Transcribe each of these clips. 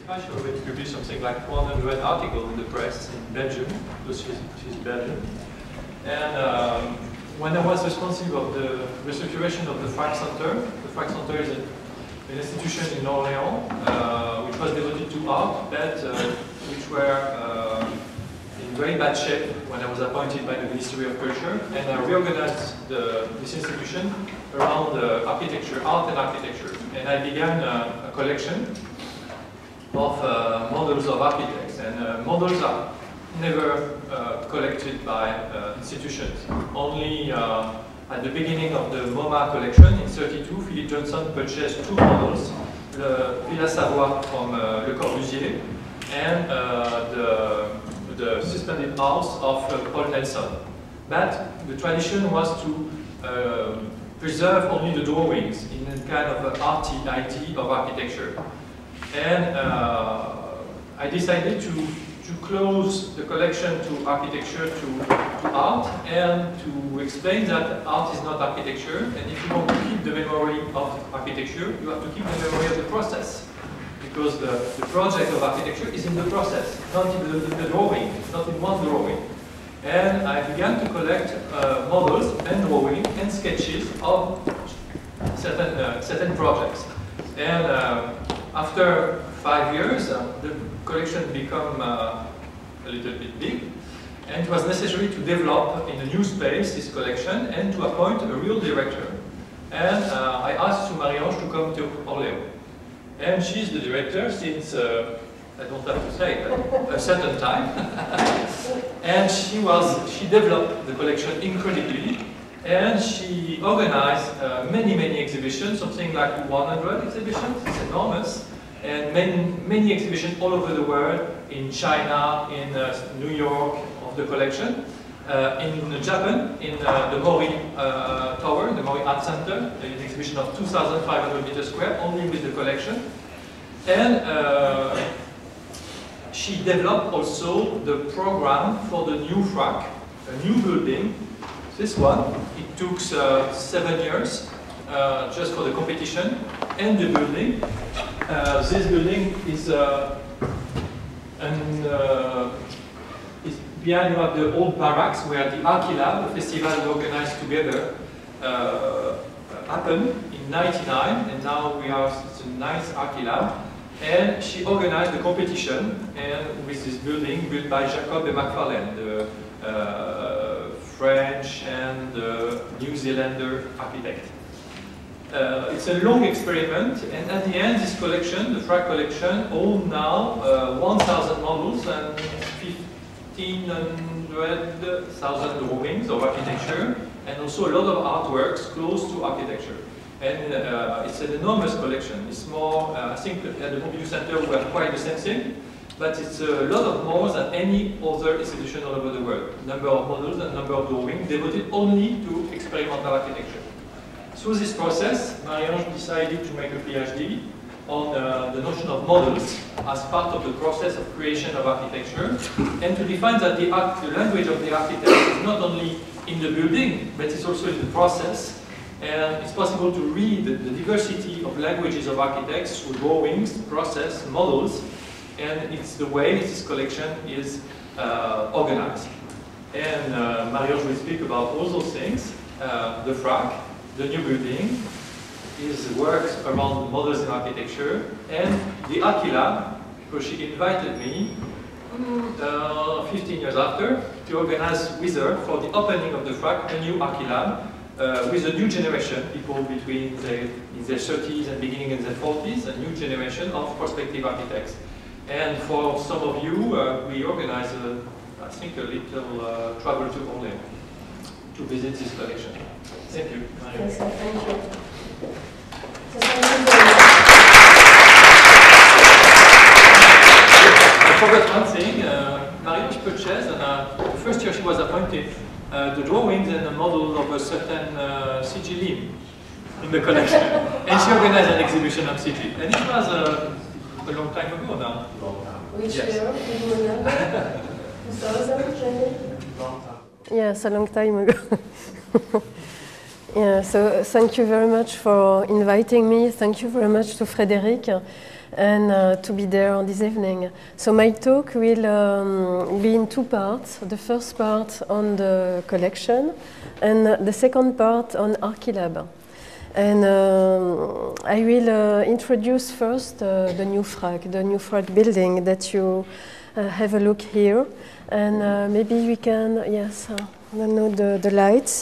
She already published something like 100 articles in the press in Belgium, because she's Belgian. And when I was responsible of the restructuration of the Frac Center, the Frac Center is an institution in Orléans, which was devoted to art, but which were in very bad shape when I was appointed by the Ministry of Culture, and I reorganized this institution around architecture, art and architecture. And I began a collection of models of architects, and models are never collected by institutions. Only at the beginning of the MoMA collection in '32, Philip Johnson purchased 2 models, the Villa Savoie from Le Corbusier and the suspended house of Paul Nelson. But the tradition was to preserve only the drawings in a kind of arty idea of architecture. And I decided to close the collection to architecture, to art, and to explain that art is not architecture, and if you want to keep the memory of architecture, you have to keep the memory of the process. Because the project of architecture is in the process, not in the drawing, not in one drawing. And I began to collect models and drawings and sketches of certain projects. And after 5 years, the collection became a little bit big, and it was necessary to develop in a new space this collection and to appoint a real director. And I asked Marie-Ange to come to Orléans. And she's the director since, I don't have to say, a certain time. And she developed the collection incredibly, and she organized many exhibitions, something like 100 exhibitions, it's enormous, and many exhibitions all over the world, in China, in New York, of the collection, in Japan, in the Mori Tower, the Mori Art Center, an exhibition of 2,500 meters square, only with the collection. And she developed also the program for the new FRAC, a new building. This one, it took 7 years just for the competition and the building. This building is behind you have the old barracks where the Archilab, the festival we organized together, happened in '99, and now it's a nice Archilab. And she organized the competition, and with this building built by Jacob and McFarlane, the French and New Zealander architect. It's a long experiment, and at the end, this collection, the FRAC collection, owns now 1,000 models and 1,500,000 drawings of architecture, and also a lot of artworks close to architecture. And it's an enormous collection. It's more, I think at the Pompidou Center we have quite the same thing, but it's a lot of more than any other institution all over the world. Number of models and number of drawings devoted only to experimental architecture. Through this process, Marie-Ange decided to make a PhD on the notion of models as part of the process of creation of architecture, and to define that the language of the architect is not only in the building, but it's also in the process. And it's possible to read the diversity of languages of architects through drawings, process, models, and it's the way this collection is organized. And Marie-Ange will speak about all those things. The FRAC, the new building, his works around models in architecture, and the Archilab, because she invited me 15 years after to organize with her for the opening of the FRAC a new Archilab with a new generation, people between in their 30s and beginning in their 40s, a new generation of prospective architects. And for some of you, we organized, I think, a little travel to Orléans to visit this collection. Thank you, Marie. Yes, thank you. I forgot one thing. Marie-Ange purchased, and the first year she was appointed, the drawings and the model of a certain C.G. Lim in the collection. And she organized an exhibition of C.G. And it was a long time ago now. Long time. Which Yes. year? Do you remember? 2000, Jenny? Long time. Yes, a long time ago. Yeah, so thank you very much for inviting me. Thank you very much to Frédéric. and to be there on this evening. So my talk will be in two parts. The first part on the collection and the second part on Archilab. And I will introduce first the new FRAC building that you have a look here. And maybe we can, yes, I don't know the lights.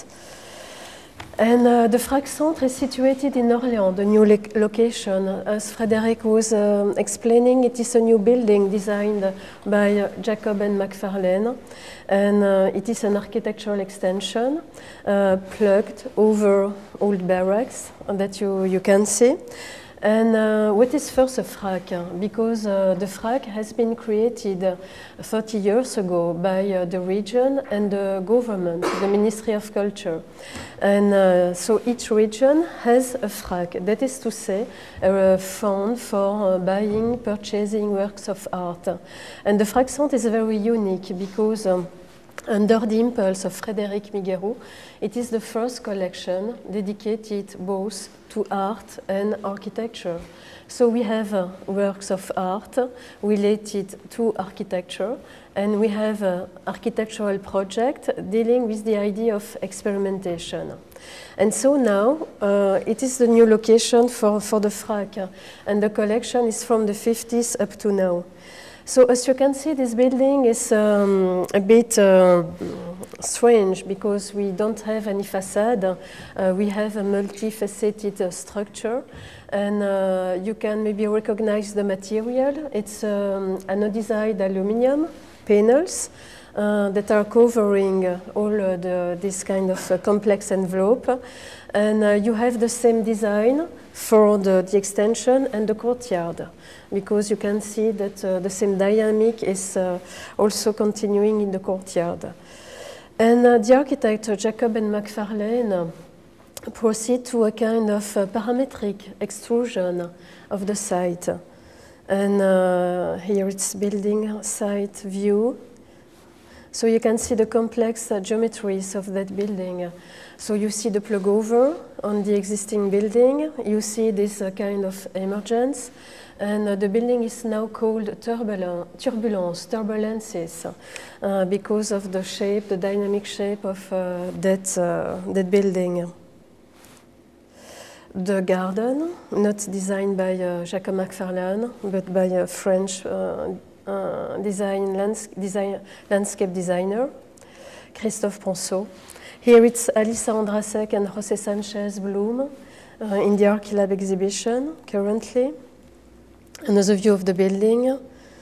And the FRAC Centre is situated in Orléans, the new location. As Frédéric was explaining, it is a new building designed by Jacob and McFarlane. And it is an architectural extension plugged over old barracks that you can see. And what is first a FRAC? Because the FRAC has been created 30 years ago by the region and the government, the Ministry of Culture. And so each region has a FRAC, that is to say, a fund for buying, purchasing works of art. And the FRAC Centre is very unique because under the impulse of Frédéric Miguerou, it is the first collection dedicated both to art and architecture. So we have works of art related to architecture, and we have an architectural project dealing with the idea of experimentation. And so now it is the new location for the FRAC, and the collection is from the 50s up to now. So as you can see, this building is a bit strange because we don't have any facade. We have a multifaceted structure, and you can maybe recognize the material. It's anodized aluminum panels that are covering all this kind of complex envelope. And you have the same design for the extension and the courtyard, because you can see that the same dynamic is also continuing in the courtyard. And the architect, Jacob and McFarlane, proceed to a kind of parametric extrusion of the site. And here it's building site view. So you can see the complex geometries of that building. So you see the plug over on the existing building. You see this kind of emergence. And the building is now called turbulences, because of the shape, the dynamic shape of that building. The garden, not designed by Jacob McFarlane, but by a French landscape designer, Christophe Ponceau. Here it's Alisa Andrasek and José Sanchez Bloom in the Archilab exhibition currently. Another view of the building.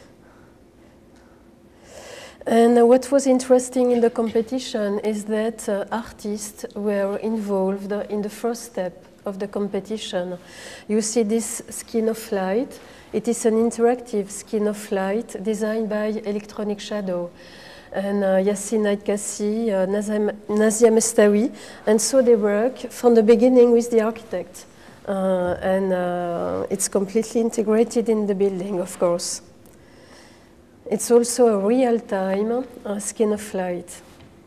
And what was interesting in the competition is that artists were involved in the first step of the competition. You see this skin of light. It is an interactive skin of light designed by Electronic Shadow. And Yassine Aidkassi, Nazia Mestawi. And so they work from the beginning with the architect. And it's completely integrated in the building, of course. It's also a real-time skin of light.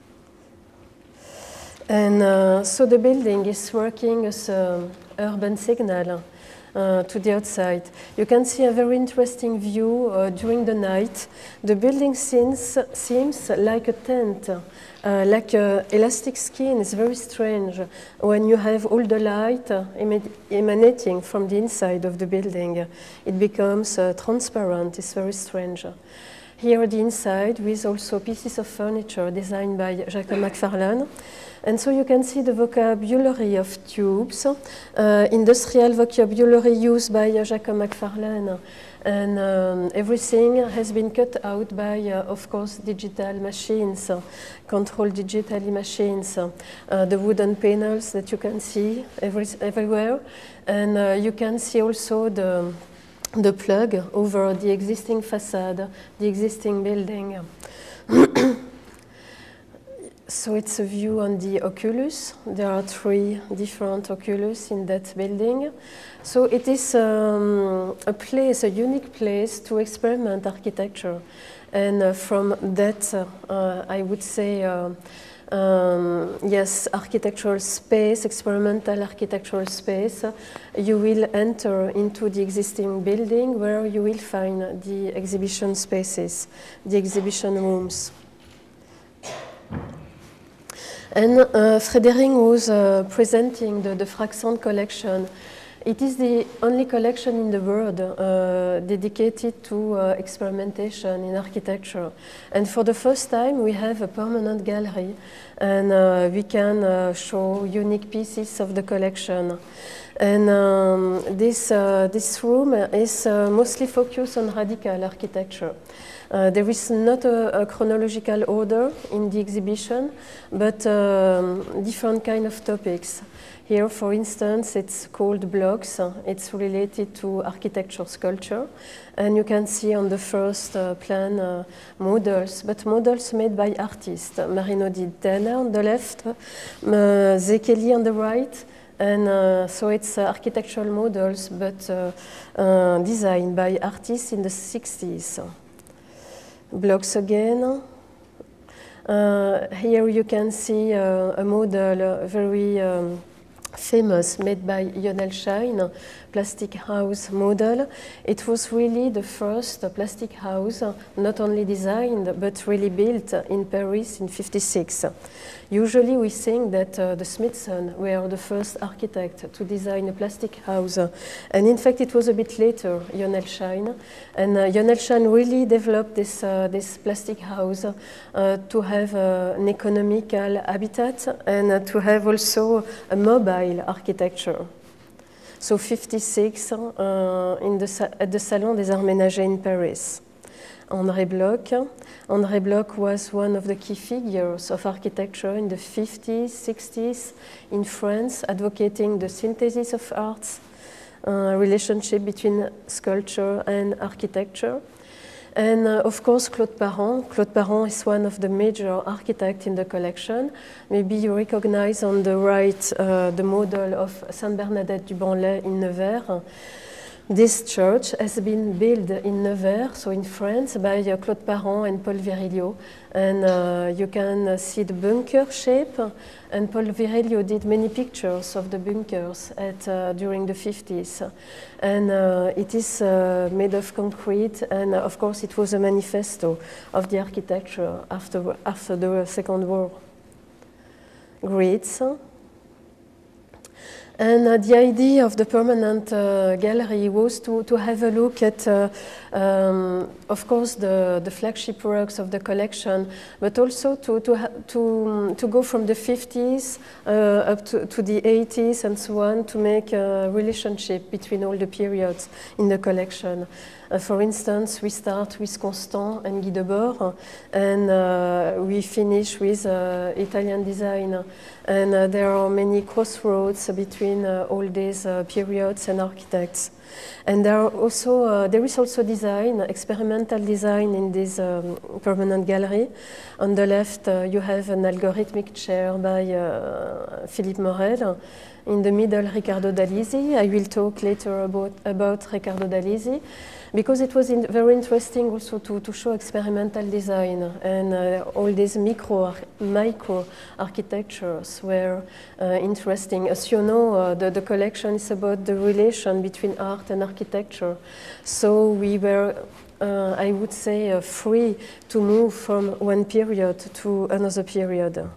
And so the building is working as an urban signal to the outside. You can see a very interesting view during the night. The building seems like a tent, like an elastic skin. It's very strange when you have all the light emanating from the inside of the building. It becomes transparent. It's very strange. Here the inside with also pieces of furniture designed by Jacob McFarlane. And so you can see the vocabulary of tubes, industrial vocabulary used by Jacob McFarlane. And everything has been cut out by, of course, digital machines, controlled digitally machines. The wooden panels that you can see everywhere. And you can see also the plug over the existing facade, the existing building. So it's a view on the oculus. There are 3 different oculus in that building. So it is a place, a unique place to experiment architecture. And from that, I would say, yes, architectural space, experimental architectural space, you will enter into the existing building where you will find the exhibition spaces, the exhibition rooms. And Frédéric was presenting the Fraxant collection. It is the only collection in the world dedicated to experimentation in architecture. And for the first time, we have a permanent gallery, and we can show unique pieces of the collection. And this room is mostly focused on radical architecture. There is not a chronological order in the exhibition, but different kind of topics. Here, for instance, it's called blocks. It's related to architecture sculpture. And you can see on the first plan models, but models made by artists. Marino Di Tena on the left, Zekeli on the right. And so it's architectural models, but designed by artists in the 60s. Blocks again. Here you can see a model very famous, made by Lionel Shine, plastic house model. It was really the first plastic house, not only designed, but really built in Paris in '56. Usually we think that the Smithsonian were the first architect to design a plastic house. And in fact, it was a bit later, Lionel Shine. And Lionel Shine really developed this plastic house to have an economical habitat and to have also a mobile architecture. So 56 at the Salon des Arts Ménagers in Paris. André Bloch. André Bloch was one of the key figures of architecture in the 50s, 60s in France, advocating the synthesis of arts, relationship between sculpture and architecture. And of course, Claude Parent. Claude Parent is one of the major architects in the collection. Maybe you recognize on the right the model of Sainte Bernadette du Banlay in Nevers. This church has been built in Nevers, so in France, by Claude Parent and Paul Virilio. And you can see the bunker shape. And Paul Virilio did many pictures of the bunkers during the 50s. And it is made of concrete, and of course it was a manifesto of the architecture after the Second War. Grids. And the idea of the permanent gallery was to have a look at, of course, the flagship works of the collection, but also to go from the 50s up to the 80s and so on, to make a relationship between all the periods in the collection. For instance, we start with Constant and Guy Debord, and we finish with Italian design. And there are many crossroads between all these periods and architects. And there is also design, experimental design in this permanent gallery. On the left, you have an algorithmic chair by Philippe Morel. In the middle, Riccardo D'Alisi. I will talk later about Riccardo D'Alisi, because it was very interesting also to show experimental design, and all these micro architectures were interesting. As you know, the collection is about the relation between art and architecture. So we were, I would say, free to move from one period to another period.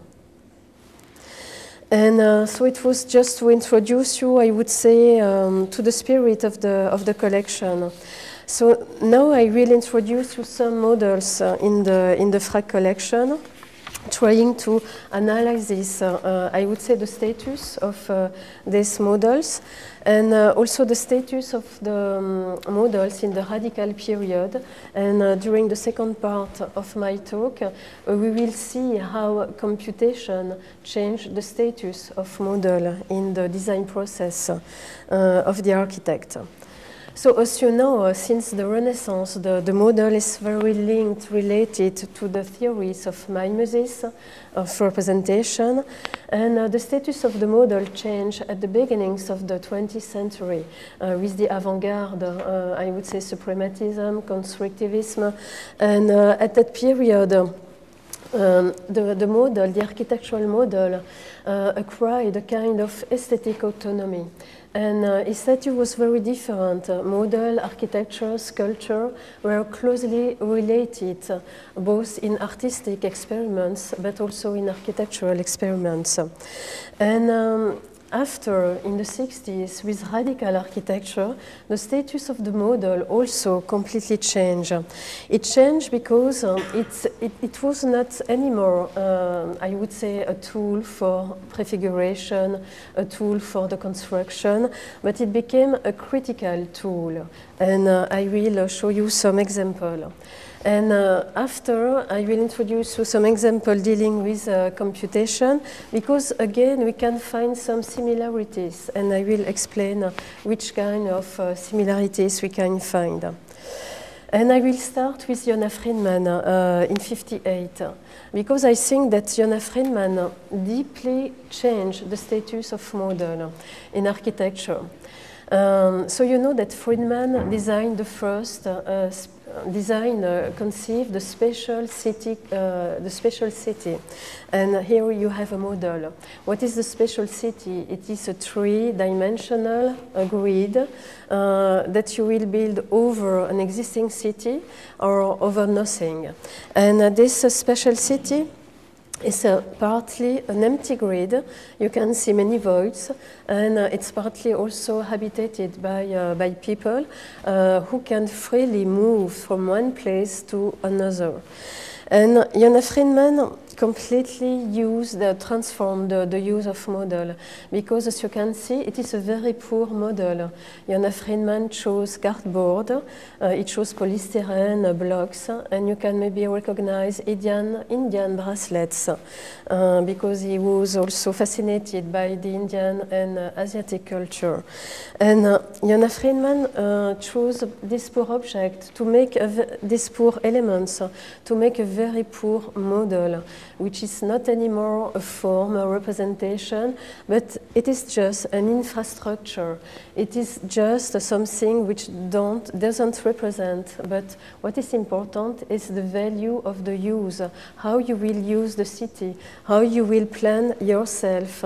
And so it was just to introduce you, I would say, to the spirit of the collection. So now I will introduce you some models in the FRAC collection, trying to analyze this, I would say, the status of these models, and also the status of the models in the radical period. And during the second part of my talk, we will see how computation changed the status of model in the design process of the architect. So as you know, since the Renaissance, the model is very related to the theories of mimesis, of representation, and the status of the model changed at the beginnings of the 20th century with the avant-garde, I would say, suprematism, constructivism, and at that period, the model, the architectural model, acquired a kind of aesthetic autonomy. And his statue was very different. Model, architecture, sculpture were closely related, both in artistic experiments, but also in architectural experiments. And after, in the 60s, with radical architecture, the status of the model also completely changed. It changed because it was not anymore, I would say, a tool for prefiguration, a tool for the construction, but it became a critical tool. And I will show you some examples. And after, I will introduce you some examples dealing with computation, because again, we can find some similarities, and I will explain which kind of similarities we can find. And I will start with Yona Friedman in '58, because I think that Yona Friedman deeply changed the status of model in architecture. So you know that Friedman designed the first conceived the special city, and here you have a model. What is the special city? It is a three-dimensional grid that you will build over an existing city or over nothing. And this special city is partly an empty grid. You can see many voids, and it's partly also habitated by people who can freely move from one place to another. And Yona Friedman completely transformed the use of model, because as you can see, it is a very poor model. Yona Friedman chose cardboard, it chose polystyrene blocks, and you can maybe recognize Indian bracelets, because he was also fascinated by the Indian and Asiatic culture. And Yona Friedman chose this poor object to make these poor elements to make a very poor model, which is not anymore a form, a representation, but it is just an infrastructure. It is just something which doesn't represent, but what is important is the value of the use, how you will use the city, how you will plan yourself,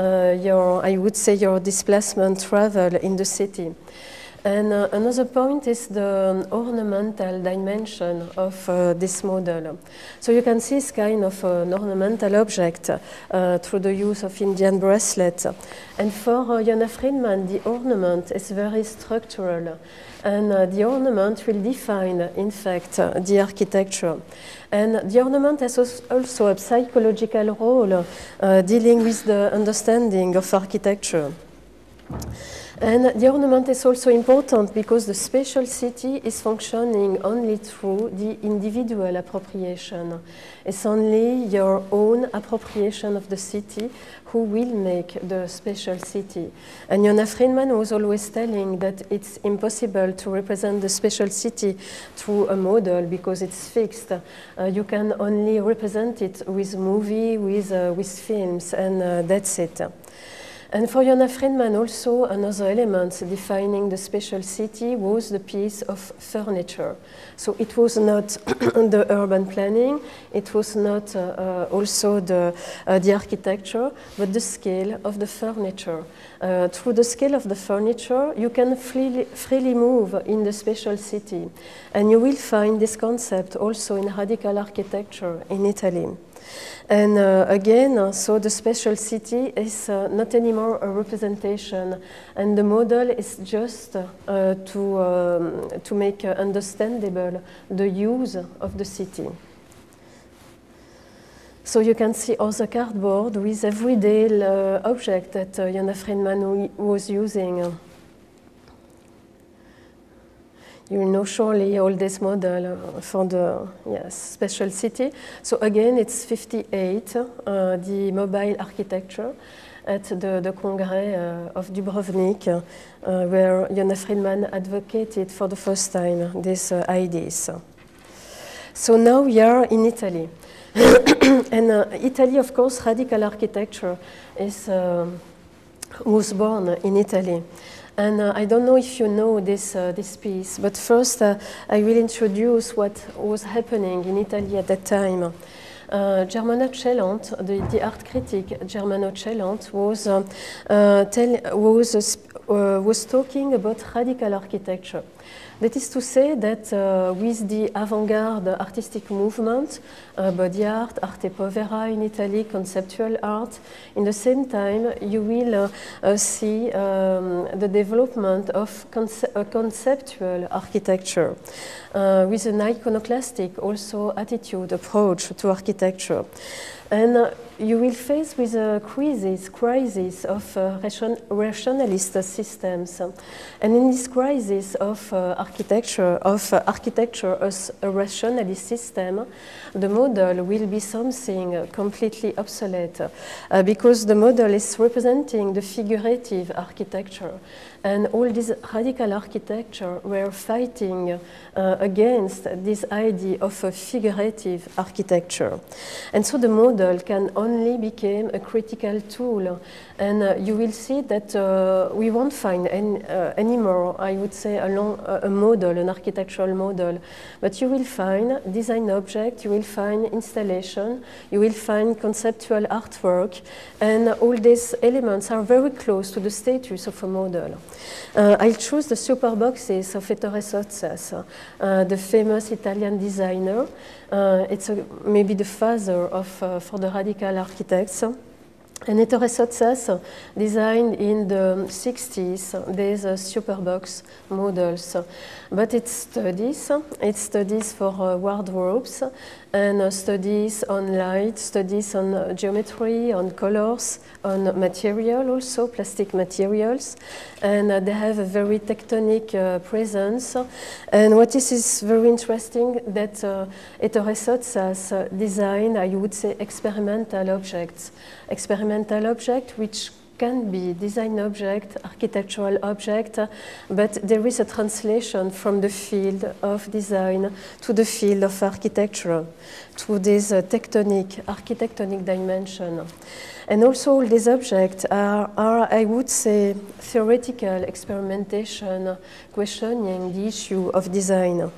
I would say your displacement travel in the city. And another point is the ornamental dimension of this model. So you can see this kind of an ornamental object through the use of Indian bracelet. And for Yona Friedman, the ornament is very structural. And the ornament will define, in fact, the architecture. And the ornament has also a psychological role dealing with the understanding of architecture. And the ornament is also important because the spatial city is functioning only through the individual appropriation. It's only your own appropriation of the city who will make the spatial city. And Yona Friedman was always telling that it's impossible to represent the spatial city through a model because it's fixed. You can only represent it with movie, with films, and that's it. And for Yona Friedman also, another element defining the spatial city was the piece of furniture. So it was not the urban planning, it was not also the architecture, but the scale of the furniture. Through the scale of the furniture, you can freely move in the spatial city. And you will find this concept also in radical architecture in Italy. And again, so the spatial city is not anymore a representation, and the model is just to make understandable the use of the city. So you can see also cardboard with everyday object that Yona Friedman was using. You know surely all this model for the spatial city. So again, it's 58, the mobile architecture at the Congrès of Dubrovnik, where Yona Friedman advocated for the first time these ideas. So now we are in Italy. And Italy, of course, radical architecture was born in Italy. And I don't know if you know this piece, but first I will introduce what was happening in Italy at that time. Germano Cellant, the art critic Germano Cellant, was talking about radical architecture. That is to say that with the avant-garde artistic movement, body art, arte povera in Italy, conceptual art, in the same time you will see the development of conceptual architecture with an iconoclastic also attitude, approach to architecture. And you will face with a crisis of rationalist systems. And in this crisis of architecture as a rationalist system, the model will be something completely obsolete because the model is representing the figurative architecture. And all this radical architecture were fighting against this idea of a figurative architecture. And so the model can only become a critical tool. And you will see that we won't find anymore, I would say, a model, an architectural model. But you will find design object, you will find installation, you will find conceptual artwork, and all these elements are very close to the status of a model. I'll choose the superboxes of Ettore Sottsass, the famous Italian designer. It's maybe the father for the radical architects. And Ettore Sottsass designed in the 60s these superbox models. But it studies for wardrobes and studies on light, studies on geometry, on colors, on material also, plastic materials. And they have a very tectonic presence. And what is very interesting that Ettore Sottsass designed, I would say, experimental objects which can be design object, architectural object, but there is a translation from the field of design to the field of architecture, to this architectonic dimension. And also all these objects are, I would say, theoretical experimentation, questioning the issue of design.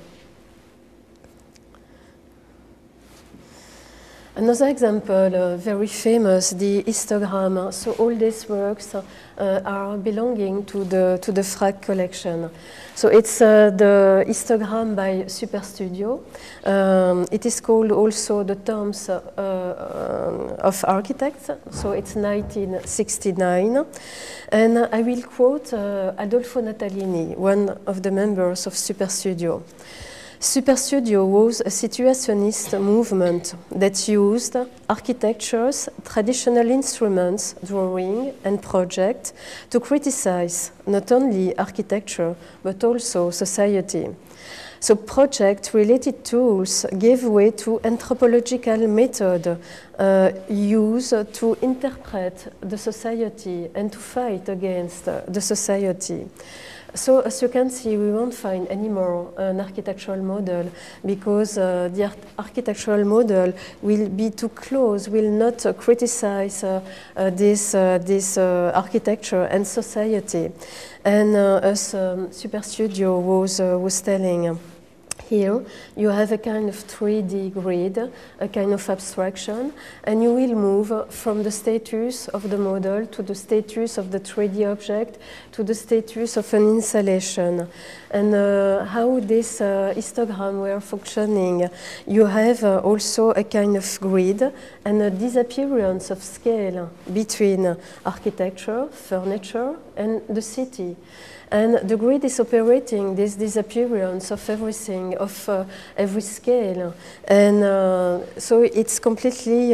Another example, very famous, the histogram. So all these works are belonging to the Frag collection. So it's the histogram by Superstudio. It is called also the Tombs of Architects. So it's 1969. And I will quote Adolfo Natalini, one of the members of Superstudio. Superstudio was a situationist movement that used architecture's traditional instruments, drawing and project, to criticize not only architecture but also society. So project-related tools gave way to anthropological method used to interpret the society and to fight against the society. So as you can see, we won't find anymore an architectural model because the architectural model will be too close, will not criticize this architecture and society. And as Superstudio was telling, here you have a kind of 3D grid, a kind of abstraction, and you will move from the status of the model to the status of the 3D object to the status of an installation. And how this histogram were functioning, you have also a kind of grid and a disappearance of scale between architecture, furniture, and the city. And the grid is operating this disappearance of everything, of every scale. And so it's completely,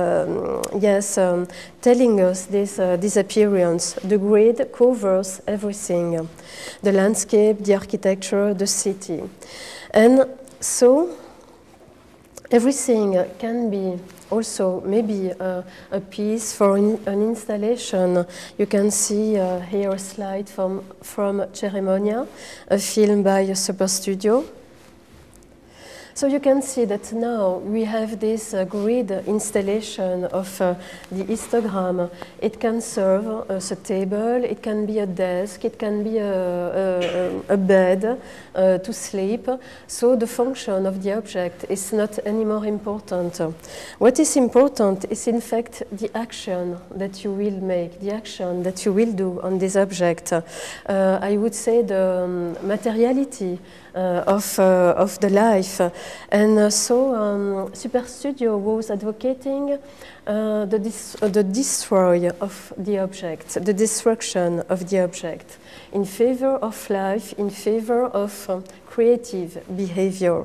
telling us this disappearance. The grid covers everything, the landscape, the architecture, the city. And so everything can be also maybe a piece for an installation. You can see here a slide from Ceremonia, a film by Superstudio. So you can see that now we have this grid installation of the histogram. It can serve as a table, it can be a desk, it can be a bed to sleep. So the function of the object is not any more important. What is important is in fact the action that you will make, the action that you will do on this object. I would say the materiality of the life. And so Superstudio was advocating the destroy of the object, the destruction of the object, in favor of life, in favor of creative behavior.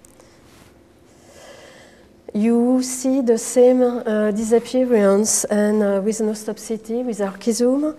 You see the same disappearance and with No Stop City, with Archizoom,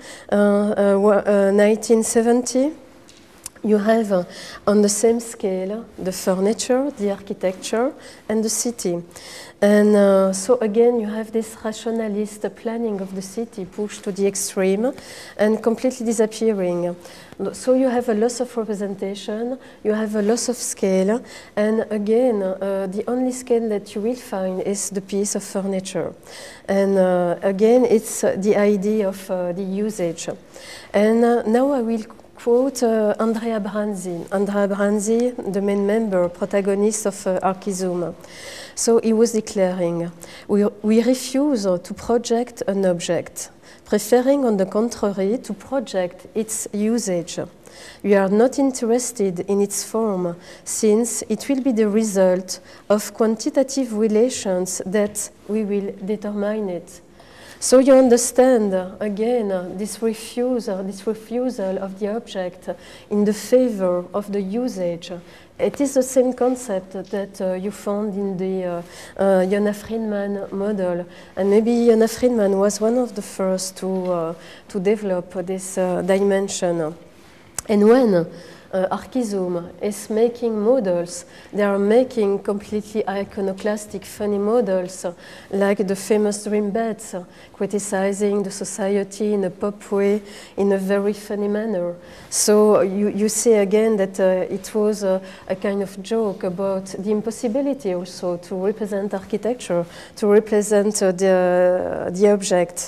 1970. You have on the same scale the furniture, the architecture, and the city. And so again, you have this rationalist planning of the city pushed to the extreme and completely disappearing. So you have a loss of representation, you have a loss of scale, and again, the only scale that you will find is the piece of furniture. And again, it's the idea of the usage. And now I will quote Andrea Branzi. Andrea Branzi, the main member, protagonist of Archizoom. So he was declaring, we refuse to project an object, preferring on the contrary to project its usage. We are not interested in its form, since it will be the result of quantitative relations that we will determine it. So you understand, again, this refusal of the object in the favor of the usage. It is the same concept that you found in the Yona Friedman model. And maybe Yona Friedman was one of the first to develop this dimension. And when Archizoom is making models, they are making completely iconoclastic, funny models, like the famous dream beds, criticizing the society in a pop way, in a very funny manner. So you see again that it was a kind of joke about the impossibility also to represent architecture, to represent the object.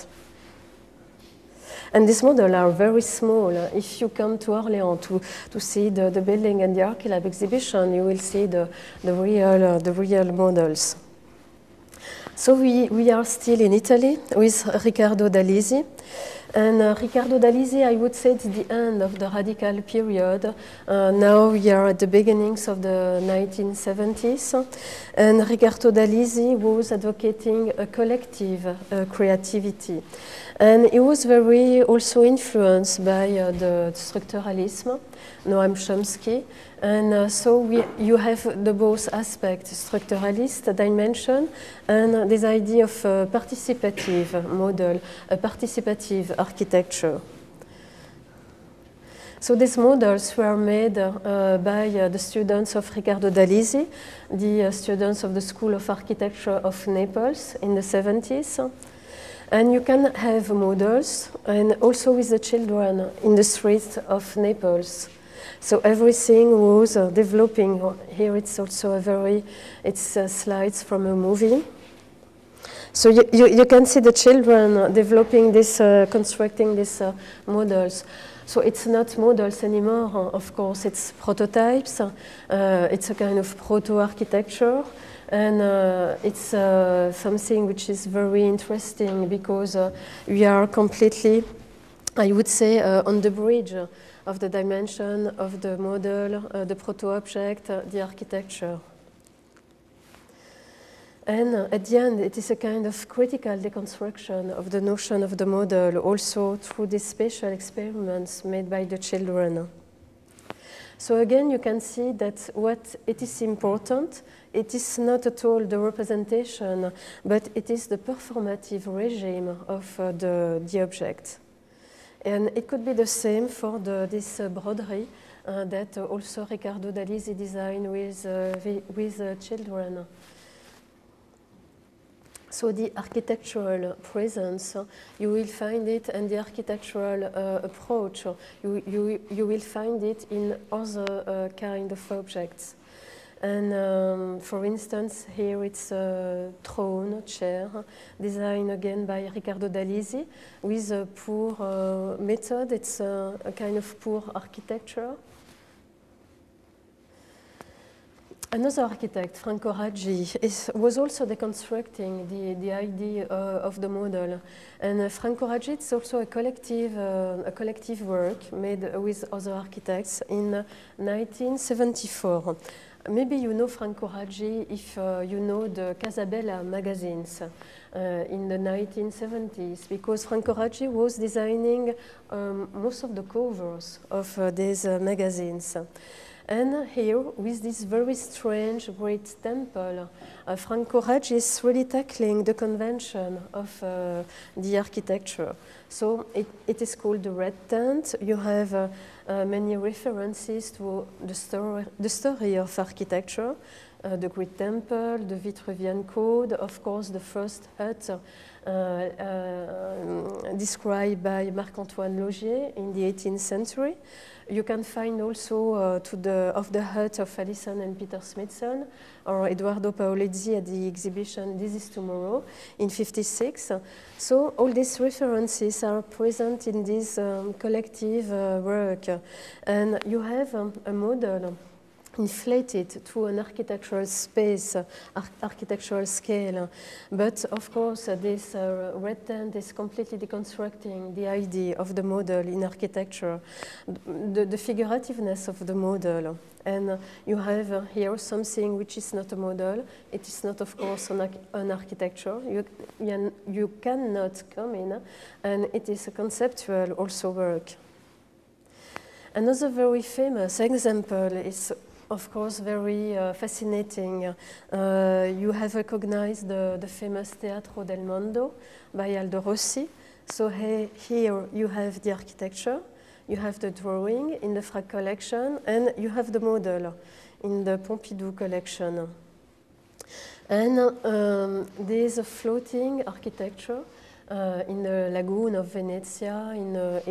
And these models are very small. If you come to Orléans to see the building and the Archilab exhibition, you will see the real models. So we are still in Italy with Riccardo D'Alisi. And Riccardo D'Alisi, I would say it's the end of the radical period. Now we are at the beginnings of the 1970s. And Riccardo D'Alisi was advocating a collective creativity. And he was very also influenced by the structuralism, Noam Chomsky. And so you have the both aspects, structuralist dimension, and this idea of a participative model, a participative architecture. So these models were made by the students of Riccardo D'Alisi, the students of the School of Architecture of Naples in the 70s. And you can have models, and also with the children in the streets of Naples. So everything was developing. Here it's also it's slides from a movie. So you can see the children developing this, constructing these models. So it's not models anymore, of course, it's prototypes. It's a kind of proto-architecture. And it's something which is very interesting because we are completely, I would say, on the bridge of the dimension of the model, the proto-object, the architecture. And at the end, it is a kind of critical deconstruction of the notion of the model, also through these spatial experiments made by the children. So again, you can see that what it is important, it is not at all the representation, but it is the performative regime of the object. And it could be the same for this broderie that also Riccardo D'Alisi designed with children. So the architectural presence, you will find it, and the architectural approach, you will find it in other kind of objects. And for instance, here it's a throne, a chair, designed again by Riccardo D'Alisi with a poor method. It's a kind of poor architecture. Another architect, Franco Raggi, was also deconstructing the idea of the model. And Franco Raggi is also a collective work made with other architects in 1974. Maybe you know Franco Raggi if you know the Casabella magazines in the 1970s, because Franco Raggi was designing most of the covers of these magazines. And here, with this very strange great temple, Franco Raggi is really tackling the convention of the architecture. So it is called the Red Tent. You have many references to the story of architecture, the Great Temple, the Vitruvian Code, of course the first hut described by Marc-Antoine Laugier in the 18th century. You can find also the hut of Allison and Peter Smithson or Eduardo Paolezzi at the exhibition This Is Tomorrow in '56. So all these references are present in this collective work. And you have a model inflated to an architectural space, architectural scale. But of course, this Red Tent is completely deconstructing the idea of the model in architecture, the figurativeness of the model. And you have here something which is not a model. It is not, of course, an architecture. You cannot come in, and it is a conceptual also work. Another very famous example is, of course, very fascinating. You have recognized the famous Teatro del Mondo by Aldo Rossi. So here you have the architecture, you have the drawing in the Frag collection, and you have the model in the Pompidou collection. And there is a floating architecture in the lagoon of Venezia in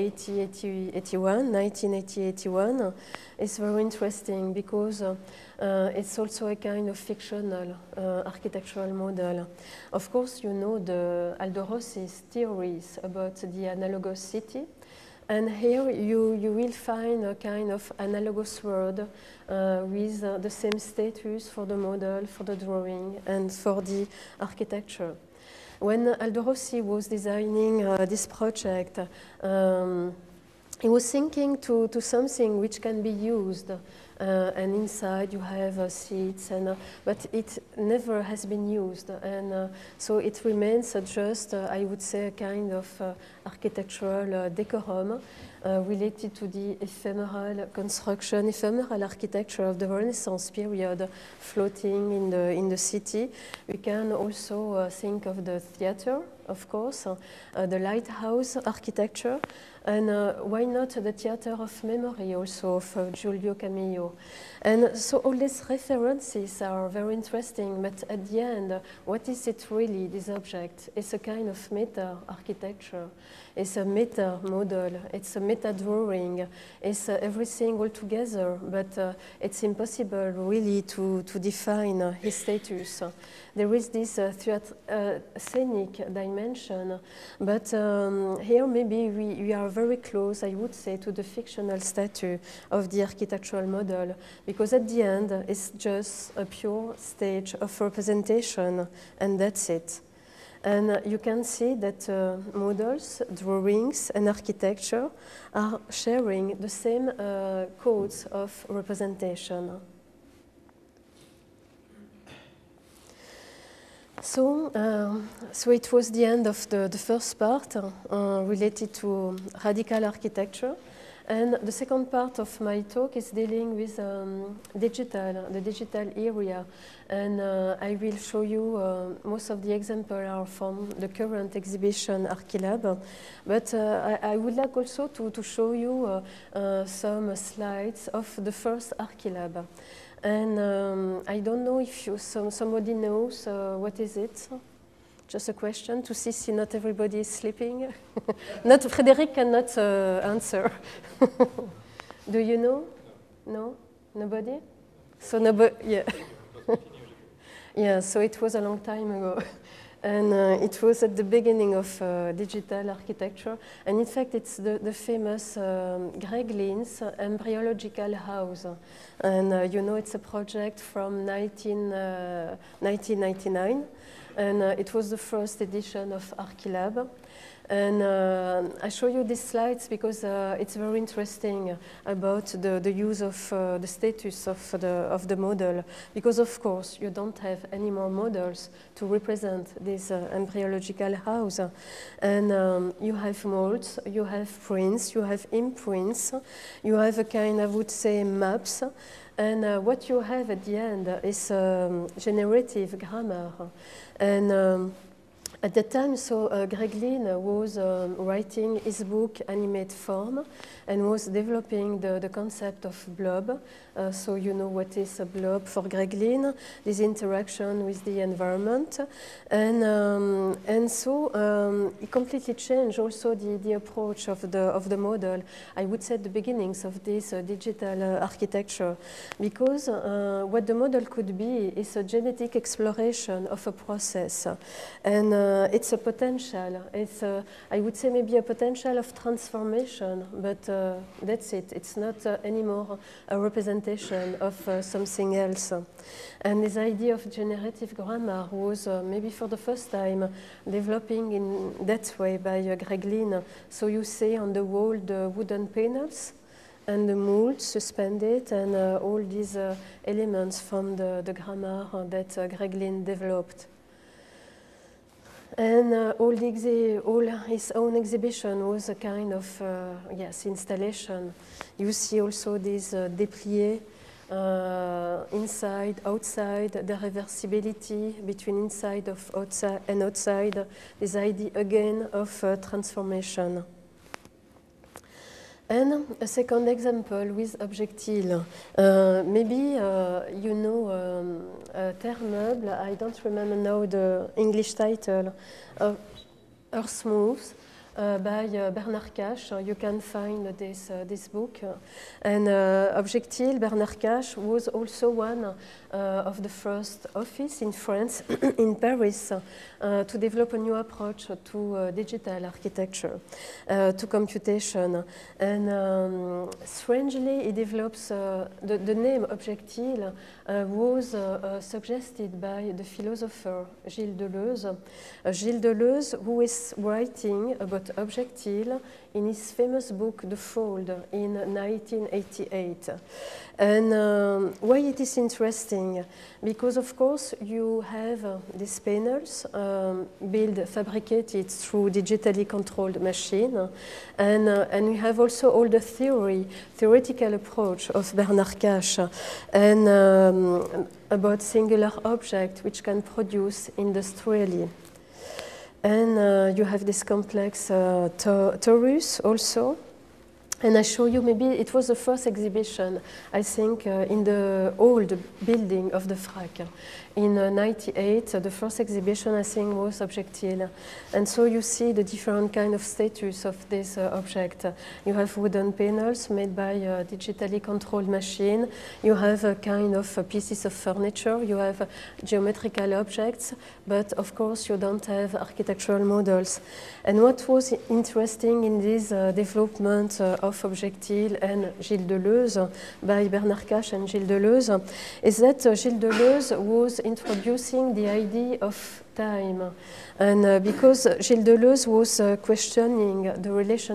1980-81. It's very interesting because it's also a kind of fictional architectural model. Of course, you know the Aldo Rossi's theories about the analogous city. And here you will find a kind of analogous world with the same status for the model, for the drawing, and for the architecture. When Aldo Rossi was designing this project, he was thinking to something which can be used, and inside you have seats, but it never has been used, and so it remains just, I would say, a kind of architectural decorum related to the ephemeral construction, ephemeral architecture of the Renaissance period, floating in the city. We can also think of the theater, of course, the lighthouse architecture, and why not the theater of memory also of Giulio Camillo. And so all these references are very interesting, but at the end, what is it really, this object? It's a kind of meta-architecture. It's a meta-model. It's a meta-drawing. It's everything all together, but it's impossible really to define his status. There is this scenic dimension, but here maybe we are very close, I would say, to the fictional statue of the architectural model, because at the end it's just a pure stage of representation, and that's it. And you can see that models, drawings, and architecture are sharing the same codes of representation. So it was the end of the first part related to radical architecture. And the second part of my talk is dealing with the digital area. And I will show you most of the examples are from the current exhibition Archilab. But I would like also to show you some slides of the first Archilab. And I don't know if somebody knows what is it. Just a question to see if not everybody is sleeping. Not Frédéric cannot answer. Do you know? No? Nobody? So yeah. Yeah, so it was a long time ago. And it was at the beginning of digital architecture. And in fact, it's the famous Greg Linn's embryological house. And you know, it's a project from 1999. And it was the first edition of Archilab. And I show you these slides because it's very interesting about the use of the status of the model. Because of course you don't have any more models to represent this embryological house. And you have molds, you have prints, you have imprints, you have a kind, I would say, maps. And what you have at the end is generative grammar. And at the time, so Greg Lynn was writing his book Animate Form and was developing the concept of blob. So you know what is a blob for Greg Lynn, this interaction with the environment. And so it completely changed also the approach of the model. I would say at the beginnings of this digital architecture, because what the model could be is a genetic exploration of a process. And it's a potential. It's, I would say, maybe a potential of transformation, but that's it. It's not anymore a representation of something else. And this idea of generative grammar was maybe for the first time developing in that way by Greg Lynn. So you see on the wall the wooden panels and the mold suspended and all these elements from the grammar that Greg Lynn developed. And all his own exhibition was a kind of, yes, installation. You see also these dépliés, inside, outside, the reversibility between inside of outside and outside, this idea again of transformation. And a second example with Objectile. Maybe you know Terre Meuble, I don't remember now the English title, Earth Moves. By Bernard Cache. You can find this book. And Objectile, Bernard Cache was also one of the first office in France, in Paris, to develop a new approach to digital architecture, to computation. And strangely, he develops the name Objectile was suggested by the philosopher Gilles Deleuze. Gilles Deleuze, who is writing about Objectile in his famous book The Fold in 1988. And why it is interesting? Because of course you have these panels fabricated through digitally controlled machine, and we have also all the theoretical approach of Bernard Cache, and about singular object which can produce industrially. And you have this complex torus also. And I show you, maybe it was the first exhibition, I think, in the old building of the FRAC. In 98, the first exhibition, I think, was Objectile. And so you see the different kind of status of this object. You have wooden panels made by a digitally controlled machine. You have a kind of pieces of furniture. You have geometrical objects. But of course, you don't have architectural models. And what was interesting in this development of Objectile and Gilles Deleuze, by Bernard Cache and Gilles Deleuze, is that Gilles Deleuze was introducing the idea of time. And because Gilles Deleuze was questioning the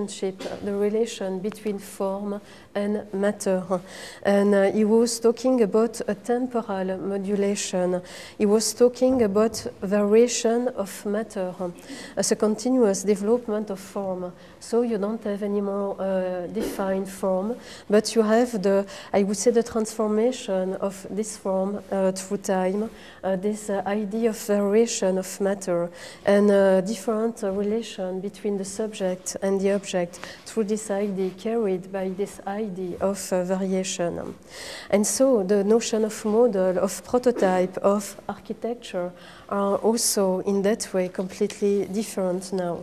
relation between form and matter. And he was talking about a temporal modulation. He was talking about variation of matter as a continuous development of form. So you don't have any more defined form, but you have I would say, the transformation of this form through time, this idea of variation of matter, and different relation between the subject and the object through this idea carried by this idea of variation. And so the notion of model, of prototype, of architecture are also in that way completely different now.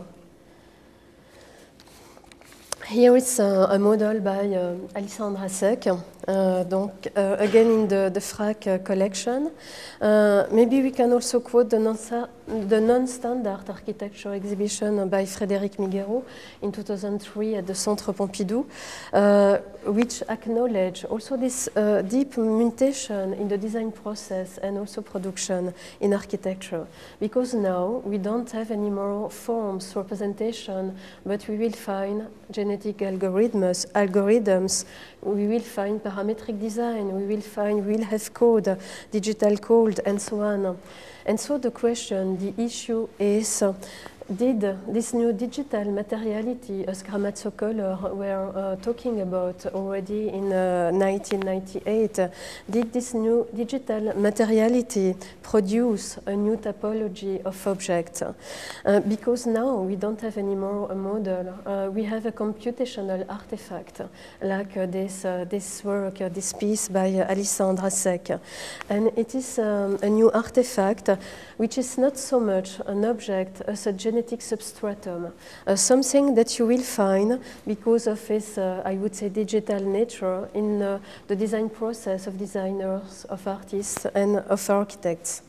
Here is a model by Alissandra Sec, Again in the FRAC collection. Maybe we can also quote the non-standard architecture exhibition by Frédéric Miguero in 2003 at the Centre Pompidou, which acknowledge also this deep mutation in the design process and also production in architecture. Because now we don't have any more forms, representation, but we will find genetic algorithms, we will find parametric design, we will have code, digital code, and so on. And so the question, the issue is, did this new digital materiality, as Gramazzo Kohler were talking about already in 1998, did this new digital materiality produce a new typology of objects? Because now we don't have anymore a model, we have a computational artifact, like this work, this piece by Alissandre Assec. And it is a new artifact which is not so much an object as a genetic substratum, something that you will find because of its, I would say, digital nature in the design process of designers, of artists, and of architects.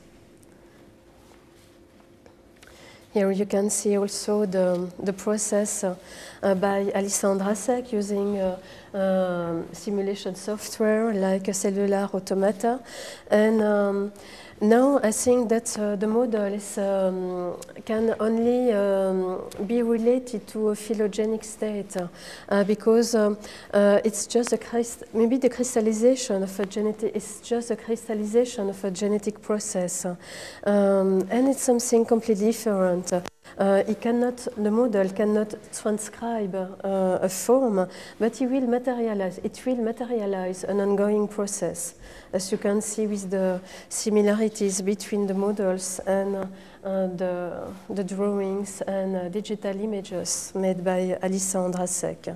Here you can see also the process by Alissandre Assec using simulation software like Cellular Automata. And now I think that the model is, can only be related to a phylogenetic state because it's just maybe the crystallization of a genetic, it's just a crystallization of a genetic process, and it's something completely different. The model cannot transcribe a form, but it will materialize an ongoing process, as you can see with the similarities between the models and the drawings and digital images made by Alissandre Assec.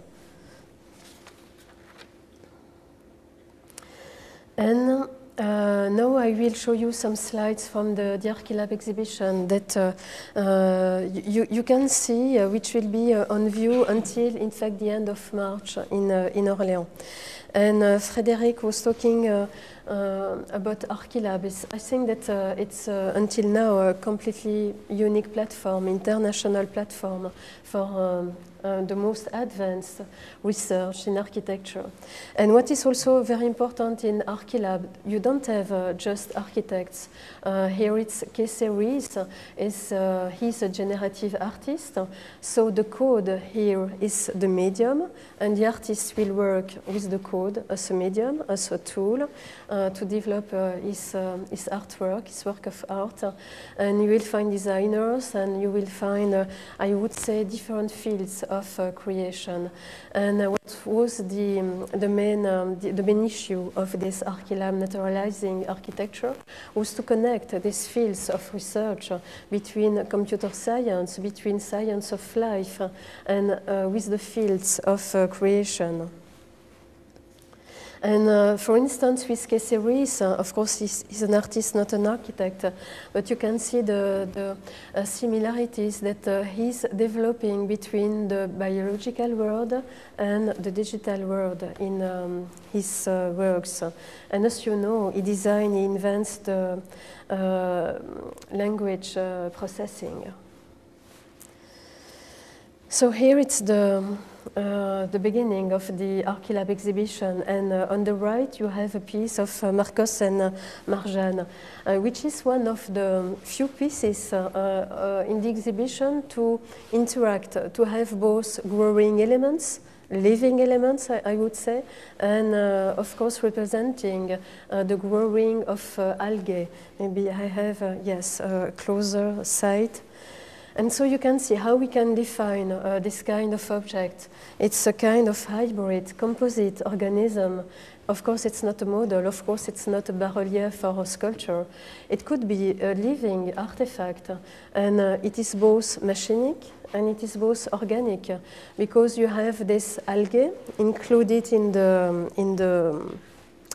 And now I will show you some slides from the Archilab exhibition that you can see, which will be on view until, in fact, the end of March in Orléans. And Frédéric was talking about Archilab. I think that it's until now a completely unique platform, international platform for the most advanced research in architecture. And what is also very important in Archilab, you don't have just architects. Here it's K-Series, he's a generative artist, so the code here is the medium, and the artist will work with the code as a medium, as a tool, to develop his artwork, his work of art. And you will find designers, and you will find, I would say, different fields of creation. And what was the main issue of this Archilab naturalizing architecture was to connect these fields of research between computer science, between science of life, and with the fields of creation. And for instance, with K-Series, of course, he's an artist, not an architect, but you can see the similarities that he's developing between the biological world and the digital world in his works. And as you know, he invents the language processing. So here it's the beginning of the Archilab exhibition, and on the right you have a piece of Marcos and Marjane, which is one of the few pieces in the exhibition to interact, to have both growing elements, living elements, I would say, and of course representing the growing of algae. Maybe I have, yes, a closer sight. And so you can see how we can define this kind of object. It's a kind of hybrid, composite organism. Of course, it's not a model. Of course, it's not a bas-relief or a sculpture. It could be a living artifact. And it is both machinic and it is both organic, because you have this algae included in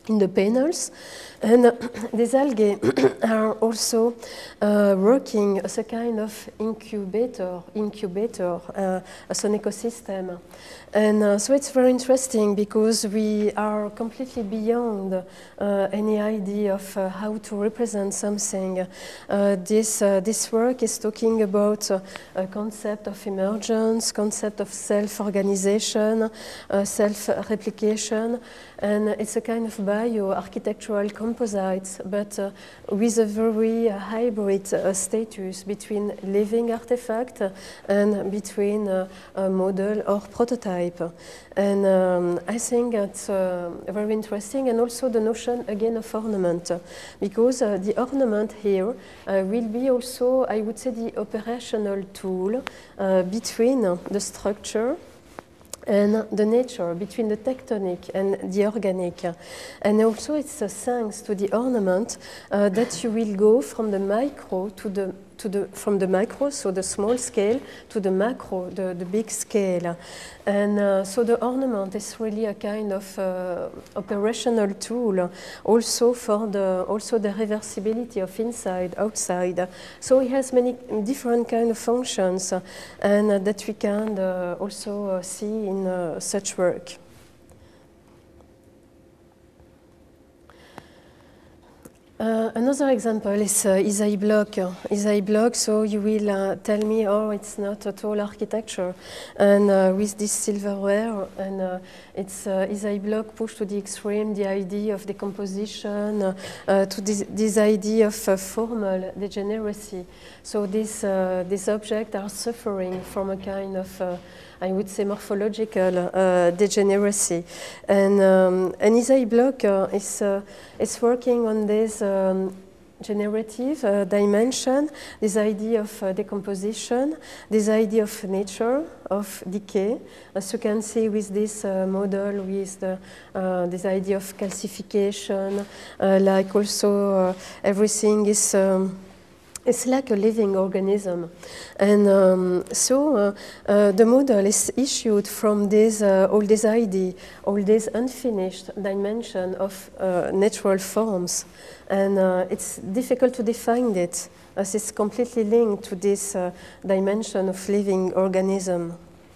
in the panels. And these algae are also working as a kind of incubator as an ecosystem. And so it's very interesting because we are completely beyond any idea of how to represent something. This work is talking about a concept of emergence, concept of self-organization, self-replication, and it's a kind of bio-architectural composites, but with a very hybrid status between living artifact and between a model or prototype. And I think that's very interesting, and also the notion again of ornament, because the ornament here will be also, I would say, the operational tool between the structure and the nature, between the tectonic and the organic. And also it's thanks to the ornament that you will go from the micro from the micro, so the small scale, to the macro, the big scale. And so the ornament is really a kind of operational tool, also for the reversibility of inside, outside. So it has many different kind of functions, and that we can also see in such work. Another example is Isai block. Isai block, so you will tell me, oh, it's not at all architecture. And with this silverware, and it's Isai block pushed to the extreme, the idea of decomposition, to this idea of formal degeneracy. So these objects are suffering from a kind of I would say morphological degeneracy, and Isai block is working on this generative dimension, this idea of decomposition, this idea of nature, of decay, as you can see with this model, with this idea of calcification, like also everything is. It's like a living organism, and so the model is issued from this all this idea, all this unfinished dimension of natural forms, and it's difficult to define it as it's completely linked to this dimension of living organism.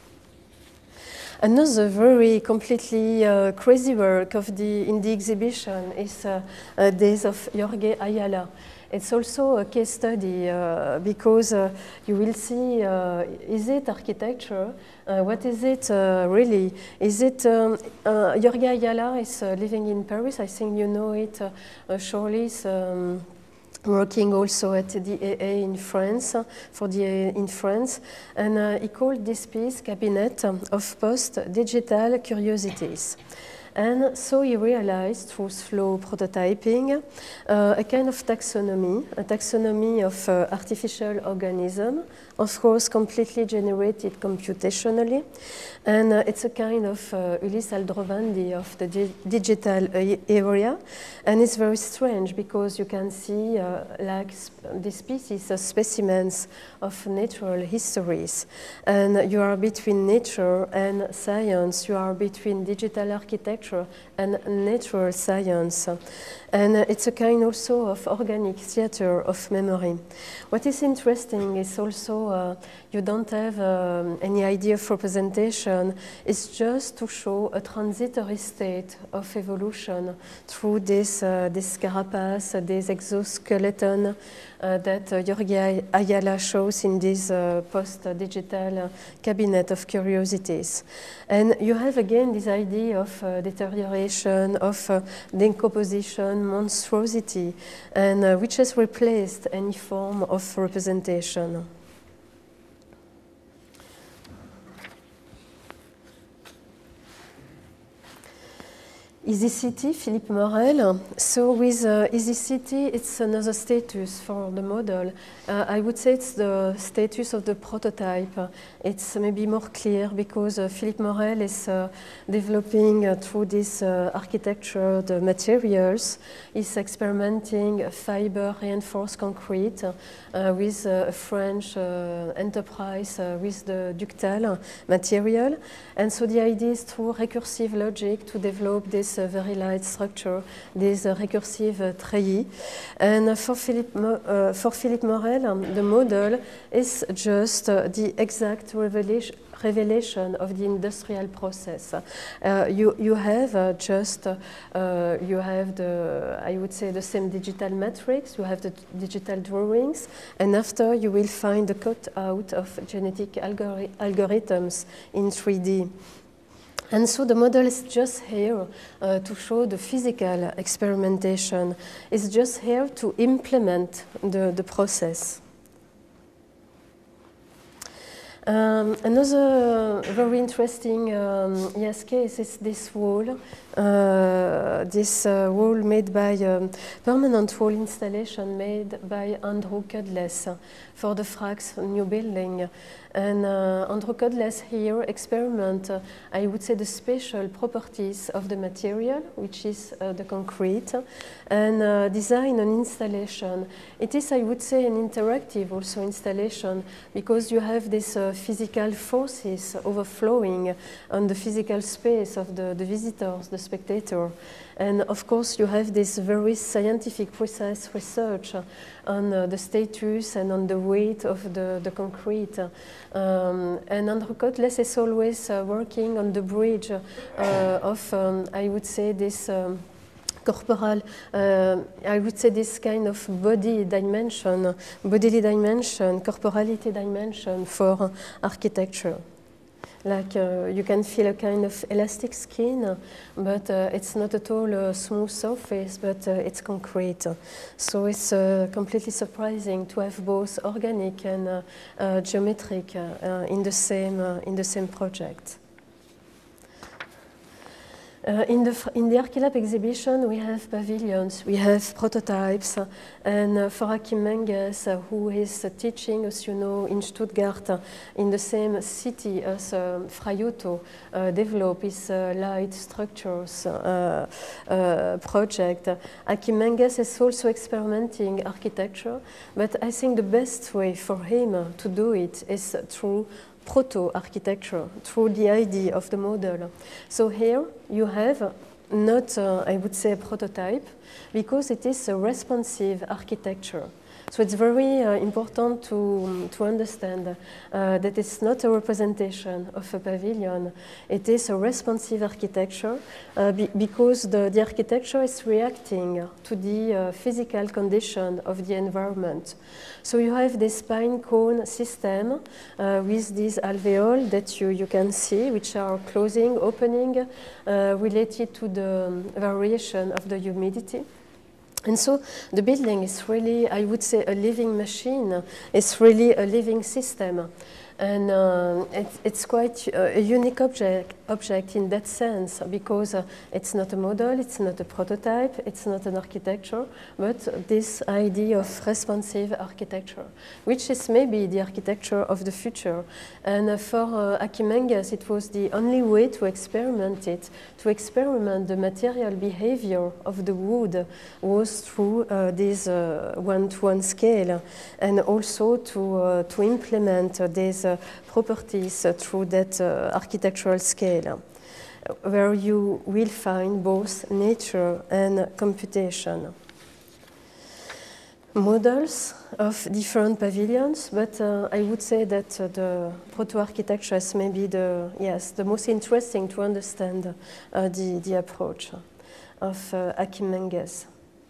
Another very completely crazy work in the exhibition is Days of Jorge Ayala. It's also a case study because you will see, is it architecture? What is it really? Is it, Jorge Ayala is living in Paris, I think you know it, surely. Working also at the AA in France, for the AA in France, and he called this piece Cabinet of Post-Digital Curiosities. And so he realized through slow prototyping a kind of taxonomy, a taxonomy of artificial organism, of course completely generated computationally. And it's a kind of Ulysse Aldrovandi of the digital area. And it's very strange because you can see like these species as specimens of natural histories. And you are between nature and science, you are between digital architecture and natural science. And it's a kind also of organic theater of memory. What is interesting is also you don't have any idea of representation. It's just to show a transitory state of evolution through this carapace, this exoskeleton that Jorge Ayala shows in this post-digital cabinet of curiosities. And you have again this idea of deterioration, of decomposition, monstrosity, and which has replaced any form of representation. Easy City, Philippe Morel. So with Easy City, it's another status for the model. I would say it's the status of the prototype. It's maybe more clear because Philippe Morel is developing through this architecture the materials. He's experimenting fiber reinforced concrete with a French enterprise with the ductile material. And so the idea is through recursive logic to develop this this very light structure, this recursive treillis. And for Philippe Morel, the model is just the exact revelation of the industrial process. You have you have I would say the same digital matrix, you have the digital drawings, and after you will find the cutout of genetic algorithms in 3D. And so the model is just here to show the physical experimentation. It's just here to implement the process. Another very interesting case is this wall. This wall made by permanent wall installation made by Andrew Cudless for the Frax new building. And Andrew Cudless here experiment, I would say, the special properties of the material, which is the concrete, and design an installation. It is, I would say, an interactive also installation, because you have these physical forces overflowing on the physical space of the visitors, the spectator. And of course, you have this very scientific, precise research on the status and on the weight of the concrete. And Andrew Cudless is always working on the bridge of, I would say, this corporal, I would say this kind of bodily dimension, corporality dimension for architecture. Like you can feel a kind of elastic skin, but it's not at all a smooth surface, but it's concrete. So it's completely surprising to have both organic and geometric in the same project. In the Archilab exhibition, we have pavilions, we have prototypes, and for Achim Menges, who is teaching, as you know, in Stuttgart, in the same city as Frei Otto, develop his light structures project. Achim Menges is also experimenting architecture, but I think the best way for him to do it is through proto-architecture, through the idea of the model. So here you have not, I would say, a prototype, because it is a responsive architecture. So it's very important to understand that it's not a representation of a pavilion. It is a responsive architecture because the architecture is reacting to the physical condition of the environment. So you have this pine cone system with these alveoli that you can see, which are closing, opening, related to the variation of the humidity. And so the building is really, I would say, a living machine. It's really a living system. And it's quite a unique object in that sense, because it's not a model, it's not a prototype, it's not an architecture, but this idea of responsive architecture, which is maybe the architecture of the future. And for Achim Menges, it was the only way to experiment it, to experiment the material behavior of the wood, was through this one-to-one scale, and also to implement this properties through that architectural scale, where you will find both nature and computation. Models of different pavilions, but I would say that the proto-architecture is maybe the most interesting to understand the approach of Achim Menges.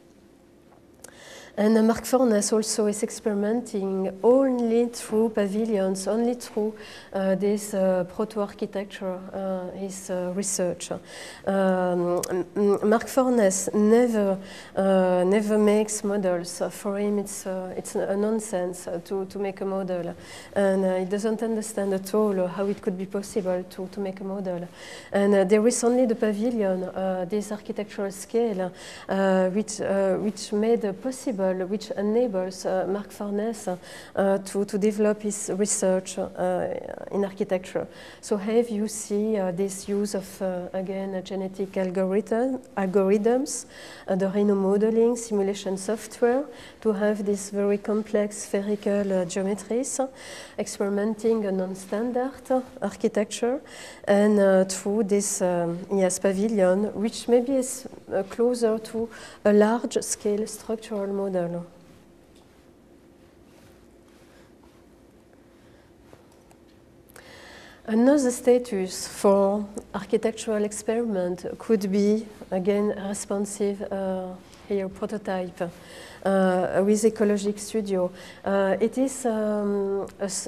And Mark Fornes also is experimenting only through pavilions, only through this proto-architecture, his research. Mark Fornes never makes models. For him, it's a nonsense to make a model, and he doesn't understand at all how it could be possible to make a model. And there is only the pavilion, this architectural scale, which made possible example which enables Marc Farnese to develop his research in architecture. So here you see this use of, again, genetic algorithms, the Rhino modeling, simulation software, to have these very complex spherical geometries, experimenting a non-standard architecture, and through this pavilion, which maybe is closer to a large-scale structural model. Another status for architectural experiment could be, again, responsive here prototype with Ecologic Studio. It is a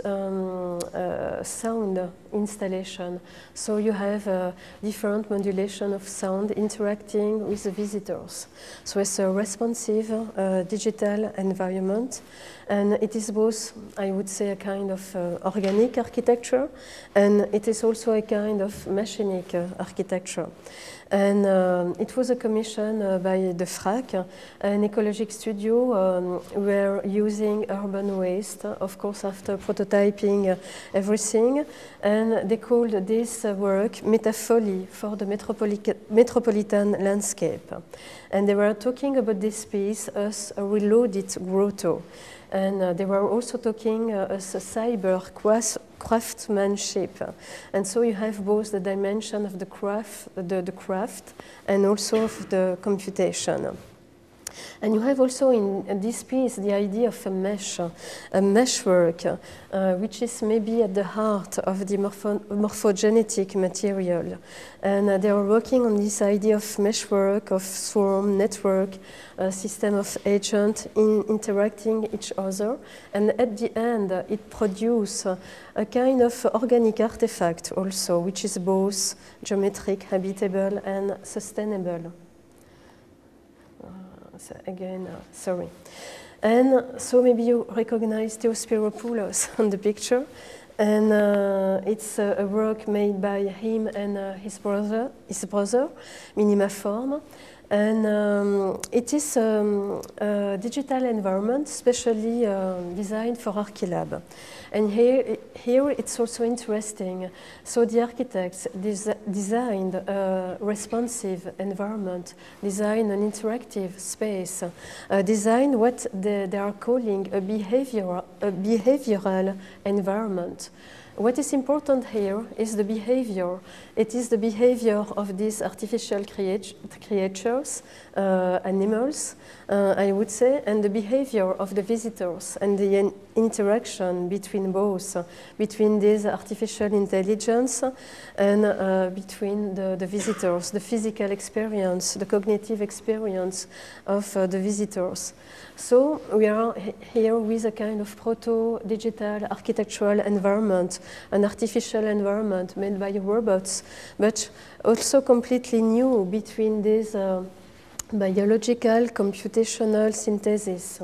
sound installation, so you have different modulation of sound interacting with the visitors. So it's a responsive digital environment, and it is both, I would say, a kind of organic architecture, and it is also a kind of machinic architecture. And it was a commission by the FRAC, an Ecologic Studio. Were using urban waste, of course, after prototyping everything, and they called this work Metafolie for the metropolitan landscape. And they were talking about this piece as a reloaded grotto. And they were also talking as a cyber craftsmanship. And so you have both the dimension of the craft and also of the computation. And you have also in this piece the idea of a meshwork, which is maybe at the heart of the morphogenetic material. And they are working on this idea of meshwork, of swarm, network, a system of agents interacting each other. And at the end, it produces a kind of organic artifact also, which is both geometric, habitable, and sustainable. So again, sorry. And so maybe you recognize Theos Spiropoulos on the picture. And it's a work made by him and his brother, Minimaform. And it is a digital environment specially designed for Archilab. And here it's also interesting. So the architects designed a responsive environment, designed an interactive space, designed what they are calling a behavioral environment. What is important here is the behavior. It is the behavior of these artificial creatures, animals, I would say, and the behavior of the visitors and the interaction between both, between this artificial intelligence and between the visitors, the physical experience, the cognitive experience of the visitors. So we are here with a kind of proto-digital architectural environment, an artificial environment made by robots, but also completely new between these biological computational synthesis.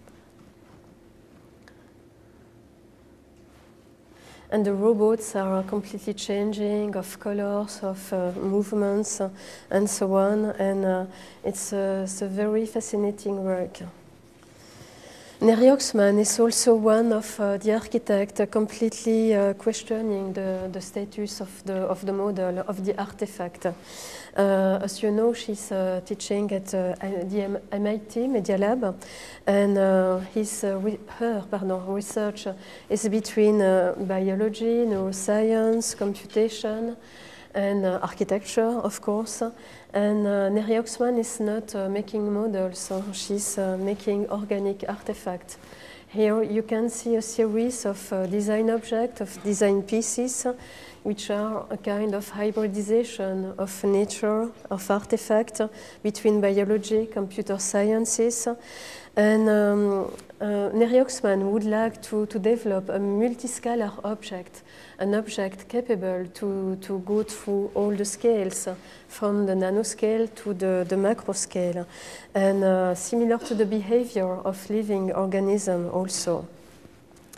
And the robots are completely changing of colors, of movements, and so on. And it's a very fascinating work. Nery Oxman is also one of the architects completely questioning the status of the model, of the artifact. As you know, she's teaching at the MIT Media Lab, and her research is between biology, neuroscience, computation, and architecture, of course. And Nery Oxman is not making models, she's making organic artifacts. Here you can see a series of design objects, of design pieces, which are a kind of hybridization of nature, of artifact between biology, computer sciences. And Nery Oxman would like to develop a multiscalar object, an object capable to go through all the scales, from the nanoscale to the macro scale, and similar to the behavior of living organisms also.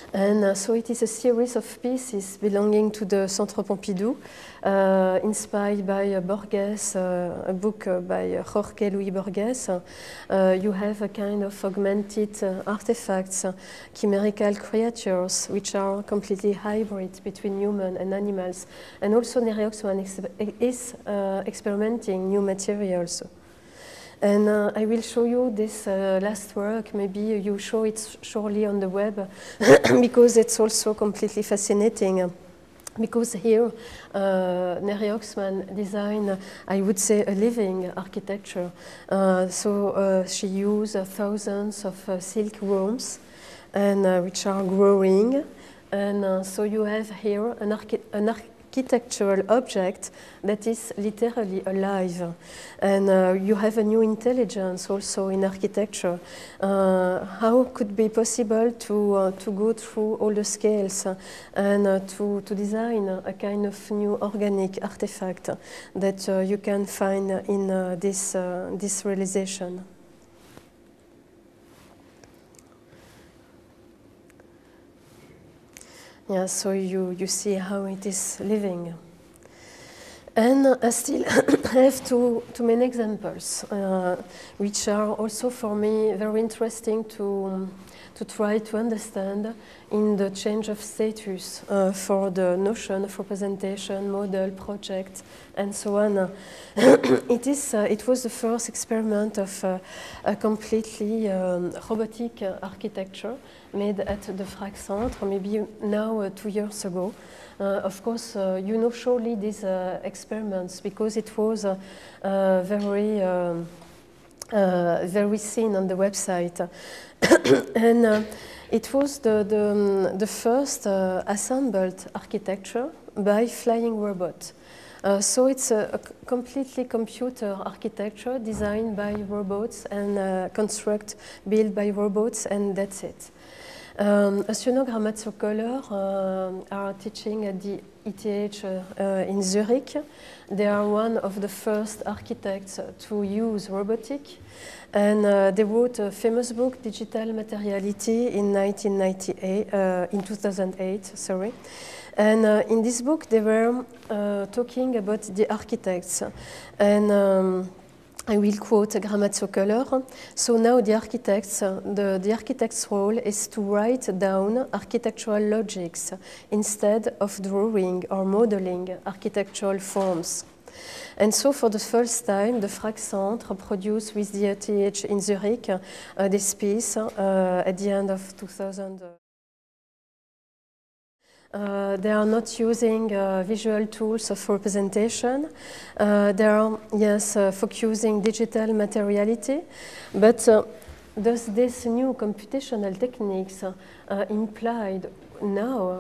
And so it is a series of pieces belonging to the Centre Pompidou, inspired by Borges, a book by Jorge Luis Borges. You have a kind of augmented artifacts, chimerical creatures, which are completely hybrid between human and animals. And also Nery Oxman is experimenting new materials. And I will show you this last work. Maybe you show it shortly on the web because it's also completely fascinating. Because here, Nery Oxman designed, I would say, a living architecture. So she used thousands of silk worms, and which are growing. And so you have here an architectural object that is literally alive, and you have a new intelligence also in architecture. How could it be possible to go through all the scales and to design a kind of new organic artifact that you can find in this realization? Yeah, so you see how it is living. And I still have two main examples, which are also for me very interesting to try to understand in the change of status for the notion of representation, model, project, and so on. It was the first experiment of a completely robotic architecture made at the Frag Centre, maybe now 2 years ago. Of course, you know surely these experiments because it was very seen on the website. And it was the first assembled architecture by flying robot. So it's a completely computer architecture designed by robots and built by robots, and that's it. Asuno Gramazzo-Koller are teaching at the ETH in Zurich. They are one of the first architects to use robotic, and they wrote a famous book, Digital Materiality, in 2008. Sorry. And in this book, they were talking about the architects, and I will quote Gramazzo-Koller. So now the architect's role is to write down architectural logics instead of drawing or modeling architectural forms. And so for the first time, the Frag Centre produced with the ETH in Zurich this piece at the end of 2000. They are not using visual tools of representation. They are, yes, focusing digital materiality, but does this new computational techniques imply now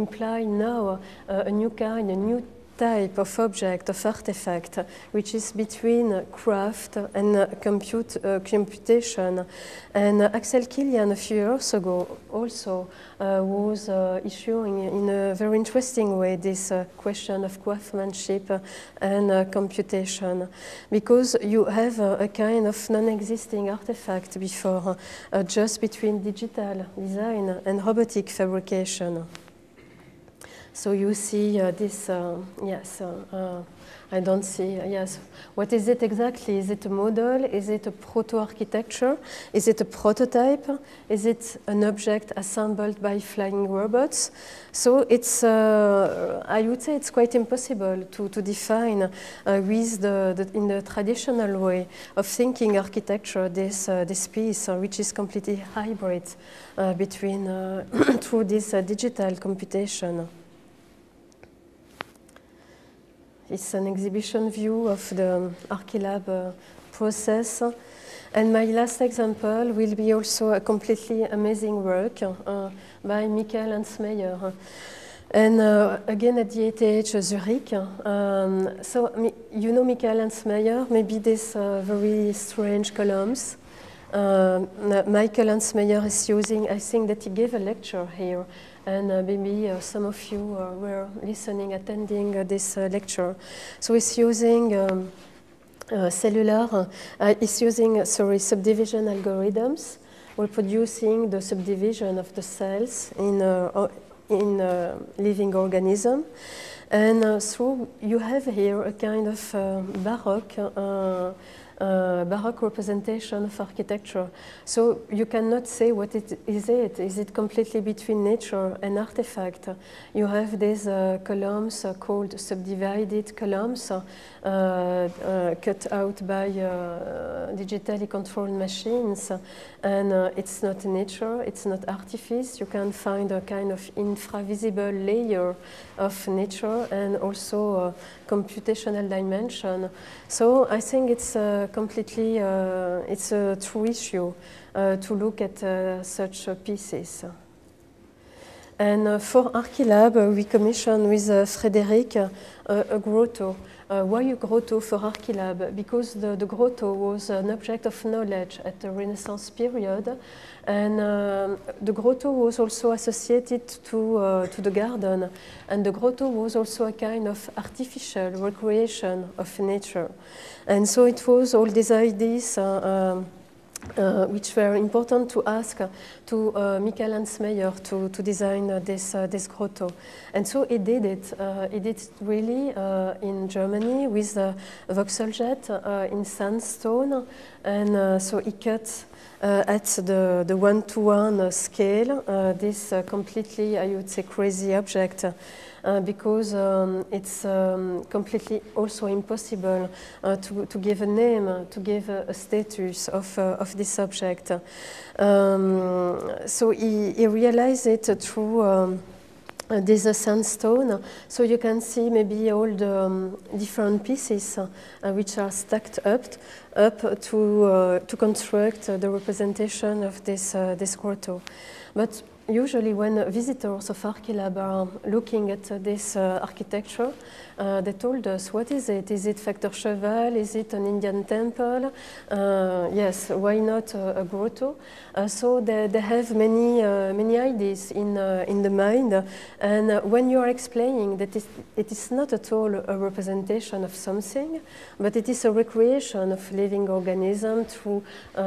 a new kind, a new type of object, of artifact, which is between craft and computation. And Axel Kilian a few years ago also was issuing in a very interesting way this question of craftsmanship and computation, because you have a kind of non-existing artifact before, just between digital design and robotic fabrication. So you see this, yes, I don't see, yes. What is it exactly? Is it a model? Is it a proto-architecture? Is it a prototype? Is it an object assembled by flying robots? So it's, I would say it's quite impossible to define with in the traditional way of thinking architecture this piece, which is completely hybrid between, through this digital computation. It's an exhibition view of the Archilab process. And my last example will be also a completely amazing work by Michael Hansmeyer. And again at the ETH Zurich. So you know Michael Hansmeyer, maybe these very strange columns. Michael Hansmeyer is using, I think that he gave a lecture here, and maybe some of you were listening, attending this lecture. So he's using he's using, subdivision algorithms reproducing the subdivision of the cells in living organism. And so you have here a kind of Baroque representation of architecture. So you cannot say what is it. Is it completely between nature and artifact? You have these columns called subdivided columns cut out by digitally controlled machines. And it's not nature, it's not artifice. You can find a kind of infravisible layer of nature and also computational dimension. So I think it's completely, it's a true issue to look at such pieces. And for Archilab, we commissioned with Frédéric a grotto. Why a grotto for Archilab? Because the grotto was an object of knowledge at the Renaissance period, and the grotto was also associated to the garden, and the grotto was also a kind of artificial recreation of nature. And so it was all these ideas which were important to ask to Michael Hansmeyer to design this grotto. And so he did it. He did it really in Germany with Voxeljet in sandstone. And so he cut at the 1:1 scale this completely, I would say, crazy object. Because it's completely also impossible to give a name, to give a status of this object. So he realized it through this sandstone. So you can see maybe all the different pieces which are stacked up to construct the representation of this grotto. But usually when visitors of Archilab are looking at this architecture, they told us, what is it? Is it Factor Cheval? Is it an Indian temple? Yes, why not a grotto? So they have many ideas in the mind. And when you are explaining that it is not at all a representation of something, but it is a recreation of living organism through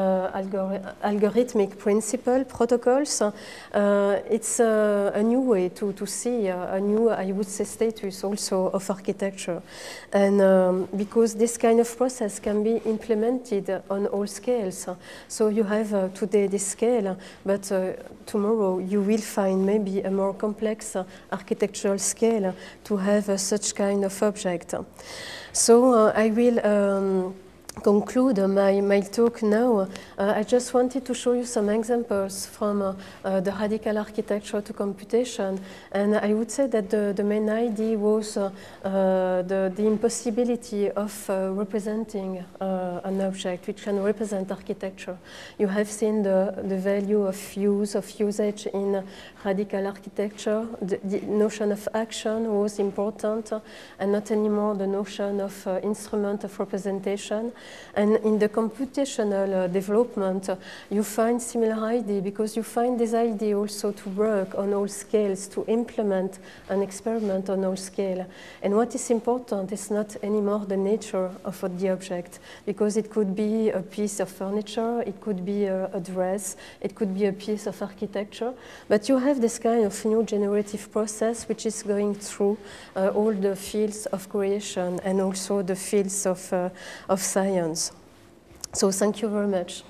algorithmic protocols, it's a new way to see a new, I would say, status also of architecture. And because this kind of process can be implemented on all scales. So you have today this scale, but tomorrow you will find maybe a more complex architectural scale to have such kind of object. So I will conclude my talk now. I just wanted to show you some examples from the radical architecture to computation, and I would say that the main idea was the impossibility of representing an object which can represent architecture. You have seen the value of usage in radical architecture. The notion of action was important, and not anymore the notion of instrument of representation. And in the computational development, you find similar idea, because you find this idea also to work on all scales, to implement an experiment on all scale. And what is important is not anymore the nature of the object, because it could be a piece of furniture, it could be a dress, it could be a piece of architecture, but you have this kind of new generative process which is going through all the fields of creation and also the fields of science. So thank you very much.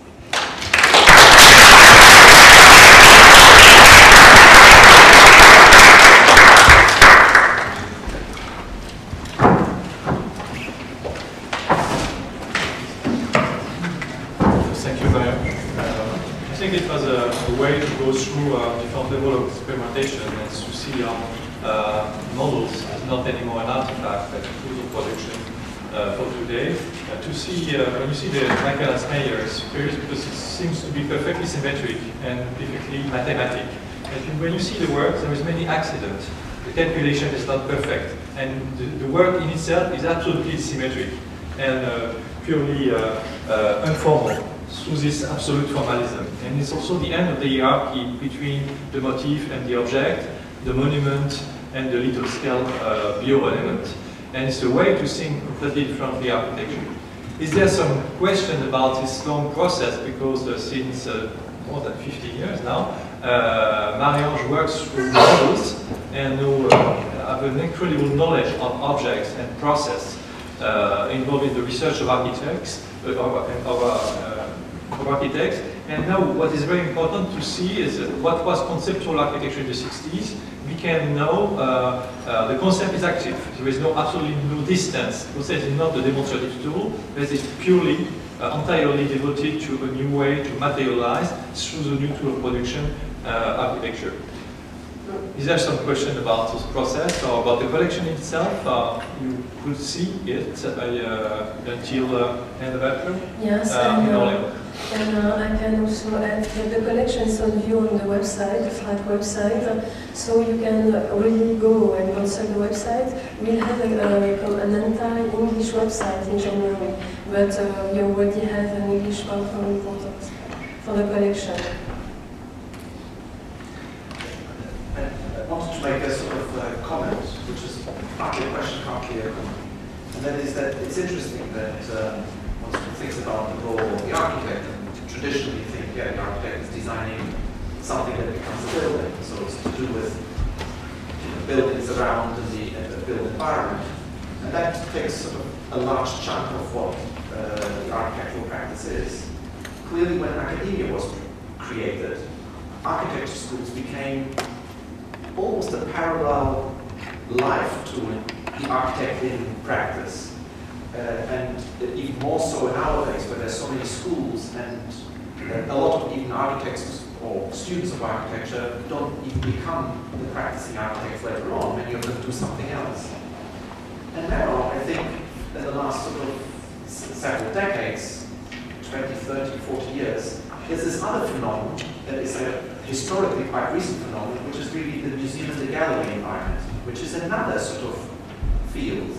Thank you, Maya. I think it was a way to go through different level of experimentation and to see models is not anymore an artifact, but a tool of production for today. To see, when you see the Michael Hansmeyer, it's curious because it seems to be perfectly symmetric and perfectly mathematic. And when you see the work, there is many accidents. The calculation is not perfect, and the work in itself is absolutely symmetric and purely informal through this absolute formalism. And it's also the end of the hierarchy between the motif and the object, the monument and the little scale bio-element. And it's a way to think completely differently architecture. Is there some question about this long process? Because since more than 15 years now, Marie-Ange works with models and who have an incredible knowledge of objects and process involved in the research of architects, And now what is very important to see is what was conceptual architecture in the 60s. We can know the concept is active. There is absolutely no distance. The concept is not a demonstrative tool, but it's purely, entirely devoted to a new way to materialize through the new tool of production architecture. Is there some question about this process or about the collection itself? You could see it until end of April? Yes, and I can also add that the collection is on view on the website, the FRAC website, so you can really go and consult the website. We'll have an entire English website in January, but we already have an English part very important for the collection. I wanted to make a sort of comment, which is partly a question, partly a comment. And that is that it's interesting that one sort of thinks about the role of the architect, and traditionally think, yeah, the architect is designing something that becomes a building. So it's to do with buildings around the built environment. And that takes sort of a large chunk of what the architectural practice is. Clearly, when academia was created, architecture schools became almost a parallel life to the architect in practice. And even more so nowadays, where there's so many schools and a lot of even architects or students of architecture don't even become the practicing architects later on. Many of them do something else. And now, I think, in the last sort of several decades, 20, 30, 40 years, there's this other phenomenon that is a historically quite recent phenomenon, which is really the museum and the gallery environment, which is another sort of field.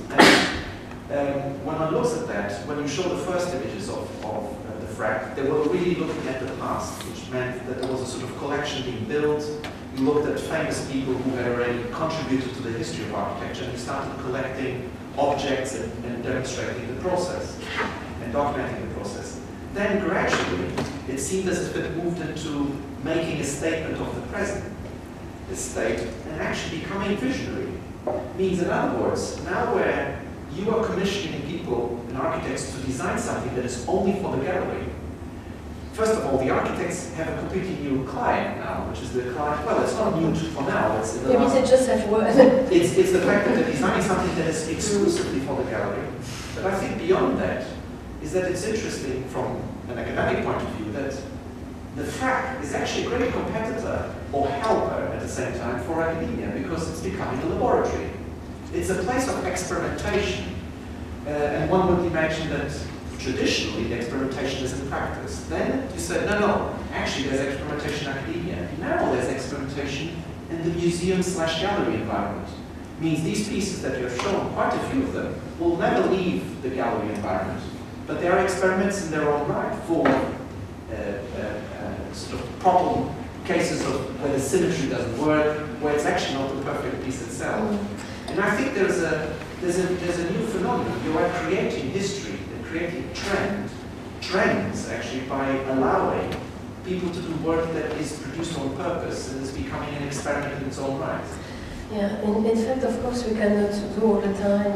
And when one looks at that, when you show the first images of the FRAC, they were really looking at the past, which meant that there was a sort of collection being built. You looked at famous people who had already contributed to the history of architecture, and you started collecting objects and demonstrating the process and documenting the process. Then gradually, it seemed as if it moved into making a statement of the present state and actually becoming visionary. Means, in other words, now where you are commissioning people and architects to design something that is only for the gallery. First of all, the architects have a completely new client now, which is the client, well, it's not new for now, it's in the Maybe they just have word. it's the fact that they're designing something that is exclusively for the gallery. But I think beyond that, is that it's interesting from an academic point of view that the FRAC is actually a great competitor or helper at the same time for academia because it's becoming a laboratory. It's a place of experimentation. And one would imagine that traditionally the experimentation is in practice. Then you said, no, actually there's experimentation in academia. Now there's experimentation in the museum/gallery environment. Means these pieces that you have shown, quite a few of them, will never leave the gallery environment. But they are experiments in their own right for sort of problem cases of where the symmetry doesn't work, where it's actually not the perfect piece itself. And I think there's a new phenomenon. You are creating history and creating trends actually by allowing people to do work that is produced on purpose and is becoming an experiment in its own right. Yeah, in fact, of course, we cannot do all the time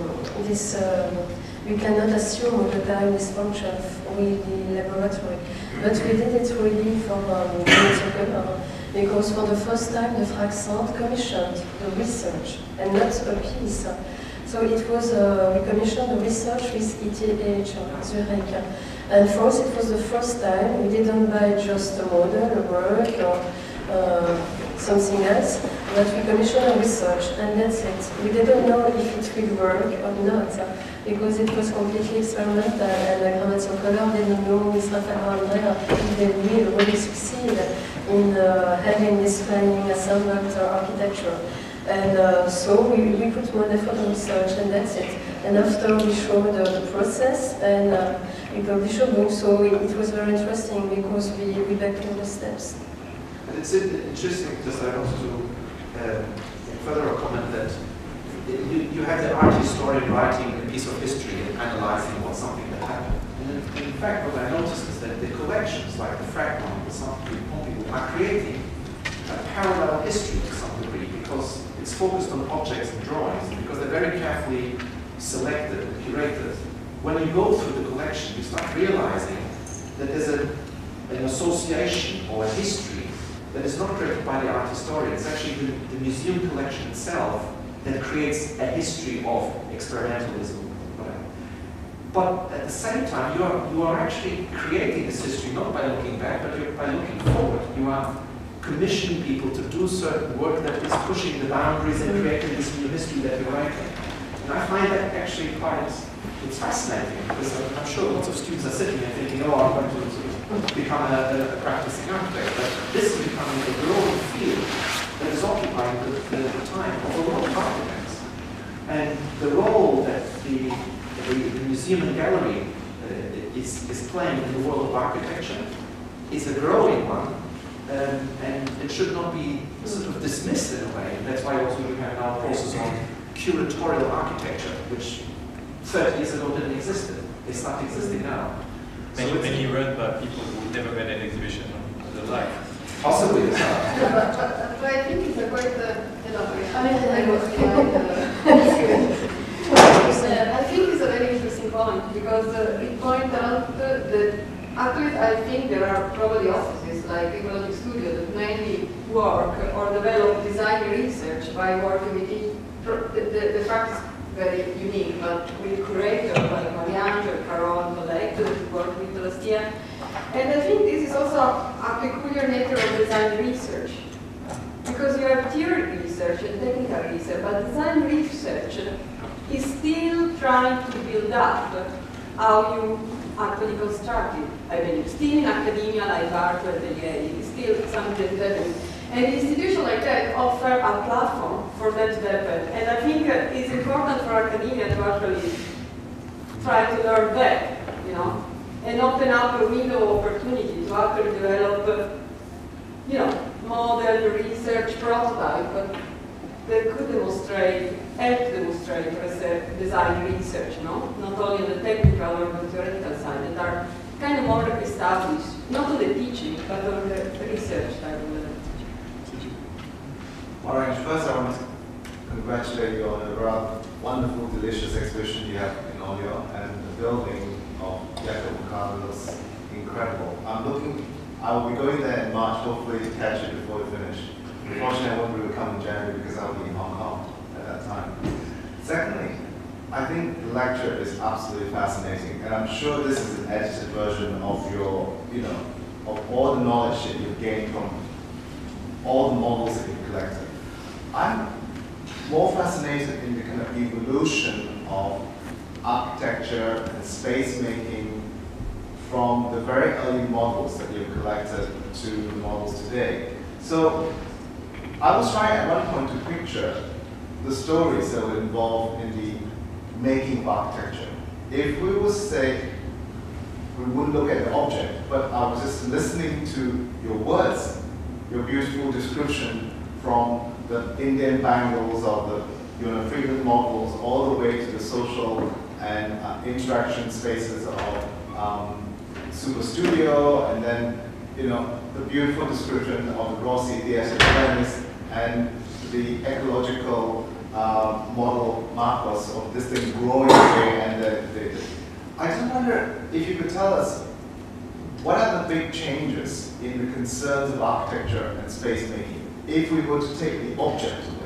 we cannot assume all the time this function with the laboratory. But we did it really for because for the first time the FRAC Centre commissioned the research and not a piece. So it was, we commissioned the research with ETH Zurich. And for us it was the first time we didn't buy just a model, a work, or something else, but we commissioned a research, and that's it. We didn't know if it will work or not, because it was completely experimental, and Grammatica Color didn't know with Rafael Andrea if they will really succeed in having this planning assembled architecture. And so we put more effort on research, and that's it. And after we showed the process, and we published a book, so it was very interesting because we backed all the steps. It's interesting because I want to further comment that you have the art historian writing a piece of history and analyzing what something that happened. And in fact, what I noticed is that the collections like the Fragment, the Centre Pompidou, are creating a parallel history to some degree because it's focused on objects and drawings, and because they're very carefully selected and curated. When you go through the collection, you start realizing that there's an association or a history that is not created by the art historian. It's actually the museum collection itself that creates a history of experimentalism. But at the same time, you are actually creating this history not by looking back, but by looking forward. You are commissioning people to do certain work that is pushing the boundaries and creating this new history that you're writing. And I find that actually it's fascinating, because I'm sure lots of students are sitting there thinking, oh, I'm going to sort of become a practicing architect. But this is becoming a growing field that is occupying the time of a lot of architects. And the role that the museum and gallery is playing in the world of architecture is a growing one, and it should not be sort of dismissed in a way. And that's why also we have now courses on curatorial architecture, which 30 years ago didn't exist. They start existing now. Many run by people who never made an exhibition in their life. Possibly as well. But I think it's a quite I think it's a very interesting point, because it points out that actually I think there are probably offices like Ecologic Studio that mainly work or develop design research by working with each. The fact is very unique, but with curators like Marianne or Carol Collector that worked with last year. And I think this is also a peculiar nature of design research, because you have theory research and technical research, but design research is still trying to build up how you actually construct it. I mean, still in academia like art or atelier, it's still something that is. And institutions like that offer a platform for that to happen. And I think it's important for academia to actually try to learn that, you know, and open up a window of opportunity to actually develop, you know, model research prototype that could demonstrate, help demonstrate, as a design research, no? Not only on the technical or the theoretical side, that are kind of more established, not on the teaching, but on the research side of the teaching. Orange, first I want to congratulate you on a rather wonderful, delicious exhibition you have in Olio, and the building of Jacob Carlo looks incredible. I will be going there in March, hopefully to catch it before we finish. Unfortunately, I won't be able to come in January because I'll be in Hong Kong at that time. Secondly, I think the lecture is absolutely fascinating, and I'm sure this is an edited version of your, you know, of all the knowledge that you've gained from all the models that you've collected. I'm more fascinated in the kind of evolution of architecture and space making from the very early models that you've collected to the models today. So I was trying at one point to picture the stories that were involved in the making of architecture. If we would say, we wouldn't look at the object, but I was just listening to your words, your beautiful description from the Indian bangles of the, you know, frequent models all the way to the social and interaction spaces of Super Studio, and then, you know, the beautiful description of the Grossi Theatre of Venice and the ecological model Marcos of this thing growing away. And I just wonder if you could tell us what are the big changes in the concerns of architecture and space making if we were to take the object away?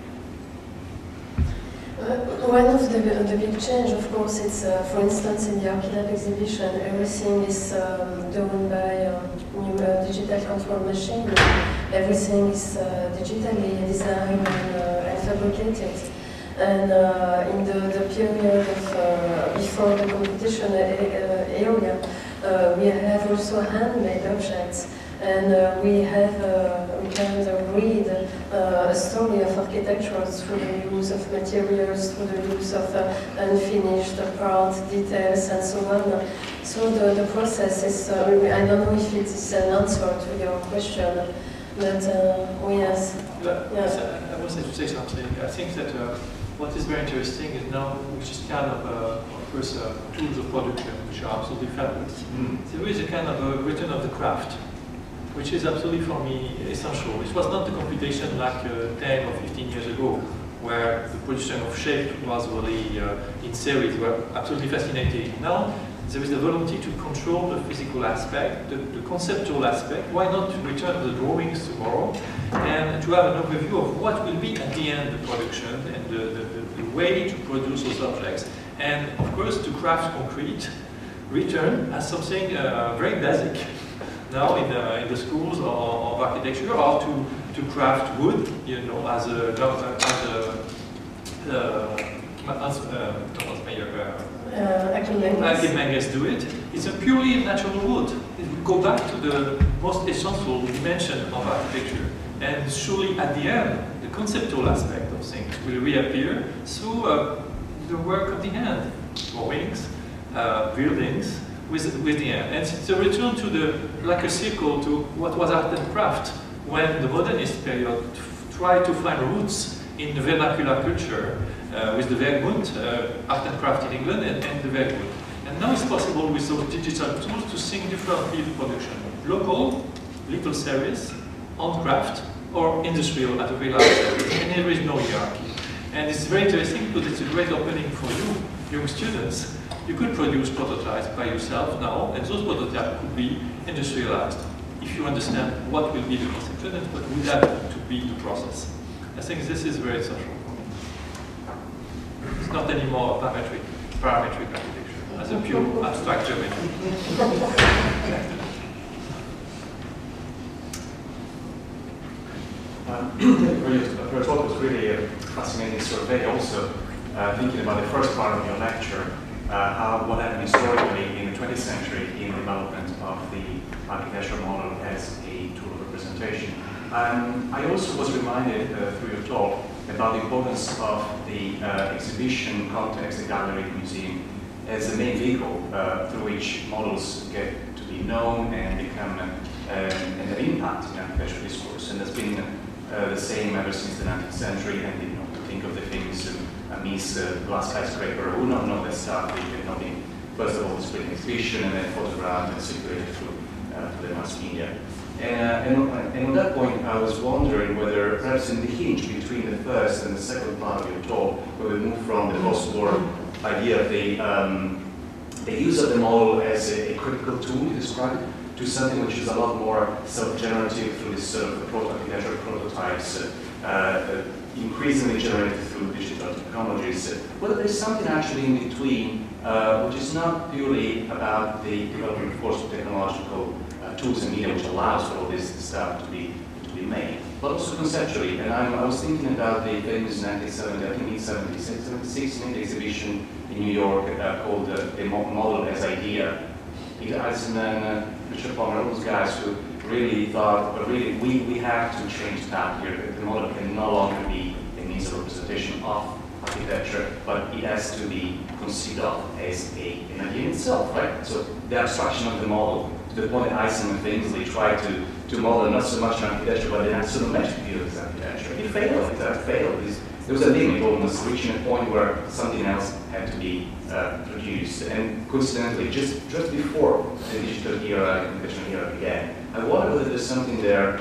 One of the big change, of course, it's, for instance, in the Archilab exhibition, everything is done by digital control machine. Everything is digitally designed and fabricated. And in the period of before the competition area, we have also handmade objects. And we can read a story of architecture through the use of materials, through the use of unfinished part, details, and so on. So the process is, I don't know if it is an answer to your question, but yes. I wanted to say something. I think that what is very interesting is now, which is kind of course, tools of production, which are absolutely fabulous. There is a kind of a return of the craft, which is absolutely for me essential. It was not the computation like 10 or 15 years ago, where the production of shape was really in series, were absolutely fascinating. Now, there is the volunteer to control the physical aspect, the conceptual aspect. Why not to return the drawings tomorrow and to have an overview of what will be at the end the production and the way to produce those objects. And of course, to craft concrete, return as something very basic now in the schools of architecture, or to craft wood, you know, as Achilles do it. It's a purely natural wood. It will go back to the most essential dimension of architecture. And surely at the end, the conceptual aspect of things will reappear through the work of the hand, drawings, buildings, with the hand. And it's a return to like a circle to what was art and craft when the modernist period tried to find roots in the vernacular culture with the Werkbund, art and craft in England, and the Werkbund. And now it's possible with those digital tools to think differently the production. Local, little series, on craft, or industrial at a very large scale. And there is no hierarchy. And it's very interesting because it's a great opening for you, young students. You could produce prototypes by yourself now, and those prototypes could be industrialized if you understand what will be the conception and what would have to be the process. I think this is very essential for me. It's not anymore parametric architecture as a pure abstract geometry. Your talk was really a fascinating survey. Also, thinking about the first part of your lecture, what happened historically in the 20th century in the development of the architectural model as a tool of representation. I also was reminded through your talk about the importance of the exhibition context, the gallery, museum, as the main vehicle through which models get to be known and become and have impact in architectural discourse. And that's been the same ever since the 19th century. And you know, to think of the famous Mies glass skyscraper, who not know that stuff, they can be first of all displayed in exhibition and then photographed and circulated through the mass media. And on that point, I was wondering whether perhaps in the hinge between the first and the second part of your talk, where we move from the post-war idea of the use of the model as a critical tool, you described, to something which is a lot more self-generative through this sort of architectural prototypes, increasingly generated through digital technologies. Whether there's something actually in between, which is not purely about the development, of course, of technological tools and media which allows for all this stuff to be made, but also conceptually. And I was thinking about the famous 1970, I think it's 76 exhibition in New York called the Model as Idea. Peter Eisenman, Richard Palmer, all those guys who really thought, but really we have to change that here. The model can no longer be a means of representation of architecture, but it has to be considered as an idea in itself, right? So the abstraction of the model, to the point that Eisenman famously tried to model not so much architecture, but the axonometric view of architecture. It failed. It failed. There was a limit, almost reaching a point where something else had to be produced. And coincidentally, just before the digital era, computational era began, I wonder whether there's something there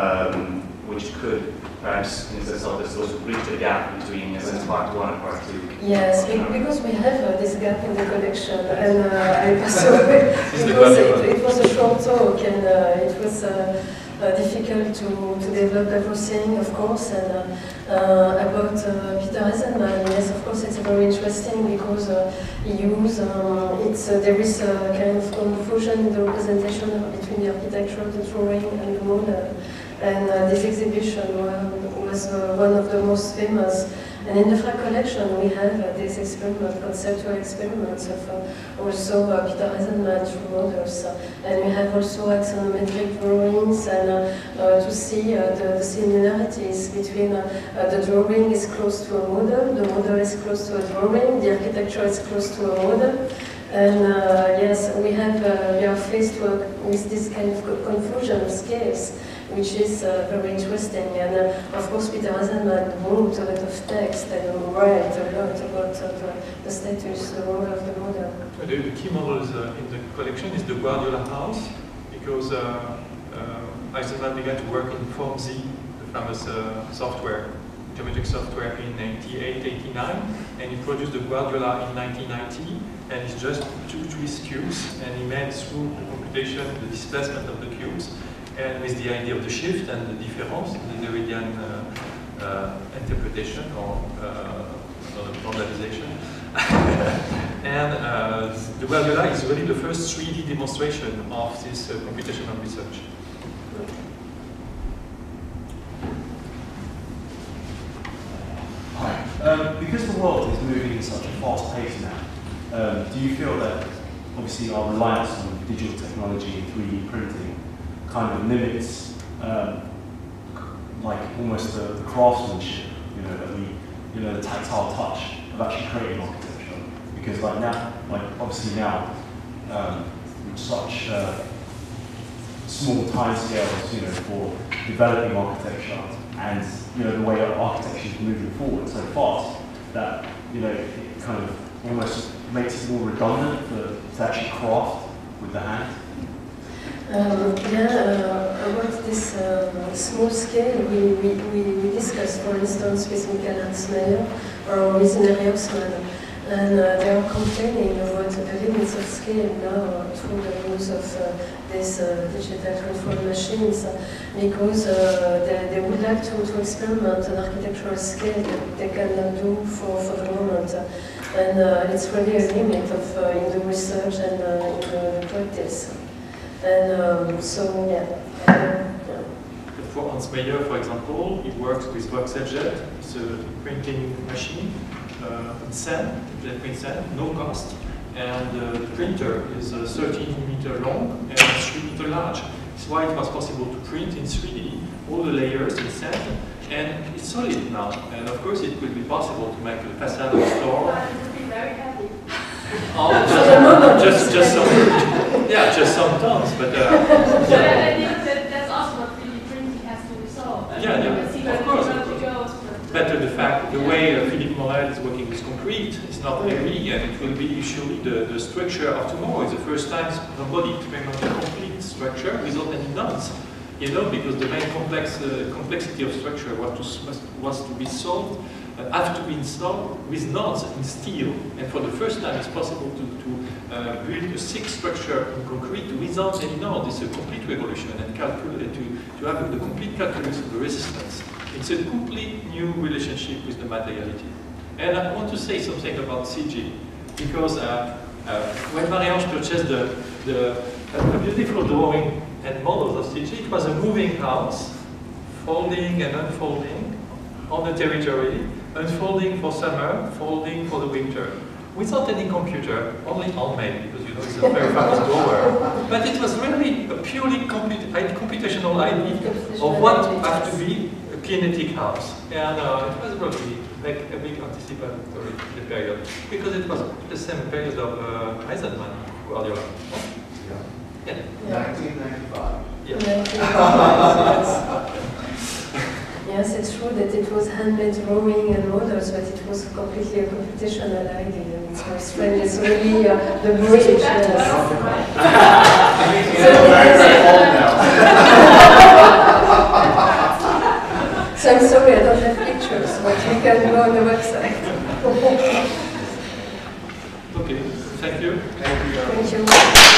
which could perhaps, in the sense of this, also bridge the gap between part one and part two. Yes, because we have this gap in the collection, and I passed away because it was a short talk, and it was difficult to develop everything, of course, and about Peter Eisenman, yes, of course, it's very interesting because he used, there is a kind of confusion in the representation between the architecture, the drawing, and the model. And this exhibition was one of the most famous. And in the Frag collection, we have this experiment, conceptual experiments of also Peter Eisenman through models. And we have also axonometric drawings, and to see the similarities between the drawing is close to a model, the model is close to a drawing, the architecture is close to a model. And yes, we are faced with this kind of confusion of scales, which is very interesting. And of course, Peter Eisenman wrote a lot of text and write a lot about the status, the role of the model. the key models in the collection is the Guardiola house, because Eisenman began to work in Form Z, the famous software, geometric software in 88, 89, and he produced the Guardiola in 1990, and it's just 2 twist cubes, and he made through the computation the displacement of the cubes, and with the idea of the shift and the difference, the Derridian interpretation or normalization. And the Guardiola is really the first 3D demonstration of this computational research. Hi. Because the world is moving at such a fast pace now, do you feel that obviously our reliance on digital technology and 3D printing kind of limits like almost the craftsmanship, that we, the tactile touch of actually creating architecture? Because like now, obviously now, with such small time scales, for developing architecture, and the way that architecture is moving forward so fast that it kind of almost makes it more redundant to actually craft with the hand. About this small scale, we discussed, for instance, with Michael Hansmeyer or with Neri Osman, and they are complaining about the limits of scale now through the use of these digital control machines, because they would like to experiment an architectural scale that they cannot do for the moment. And it's really a limit of in the research and in the practice. And For Hansmeyer, for example, he works with Voxeljet. It's a printing machine in sand, that prints sand, no cost. And the printer is 13 meter long and 3 meter large. That's why it was possible to print in 3D all the layers in sand, and it's solid now. And of course, it will be possible to make a facade of a store. It would be very heavy. Just some tons, but that's also what 3D printing has to resolve. Of course. But the way Philippe Morel is working with concrete is not heavy, and it will be usually the structure of tomorrow. It's the first time somebody experimented a complete structure without any nuns. Because the main complexity of structure was to be solved, have to be installed with nuns in steel. And for the first time, it's possible to build a thick structure in concrete without any nuns. It's a complete revolution, and to have the complete calculus of the resistance. It's a complete new relationship with the materiality. And I want to say something about CG, because when Marie-Ange purchased a beautiful drawing and models of CG, it was a moving house, folding and unfolding on the territory, unfolding for summer, folding for the winter, without any computer, only handmade, because it's a very famous drawer. But it was really a purely computational idea of what had to be a kinetic house. And it was really like a big anticipatory in the period, because it was the same period of Eisenman, Guardiola. Yeah. 1995. Yes, it's true that it was handmade drawing and models, but it was completely a computational idea. It's very strange. It's really the bridge. So I'm sorry, I don't have pictures, but you can go on the website. Okay, thank you. Thank you.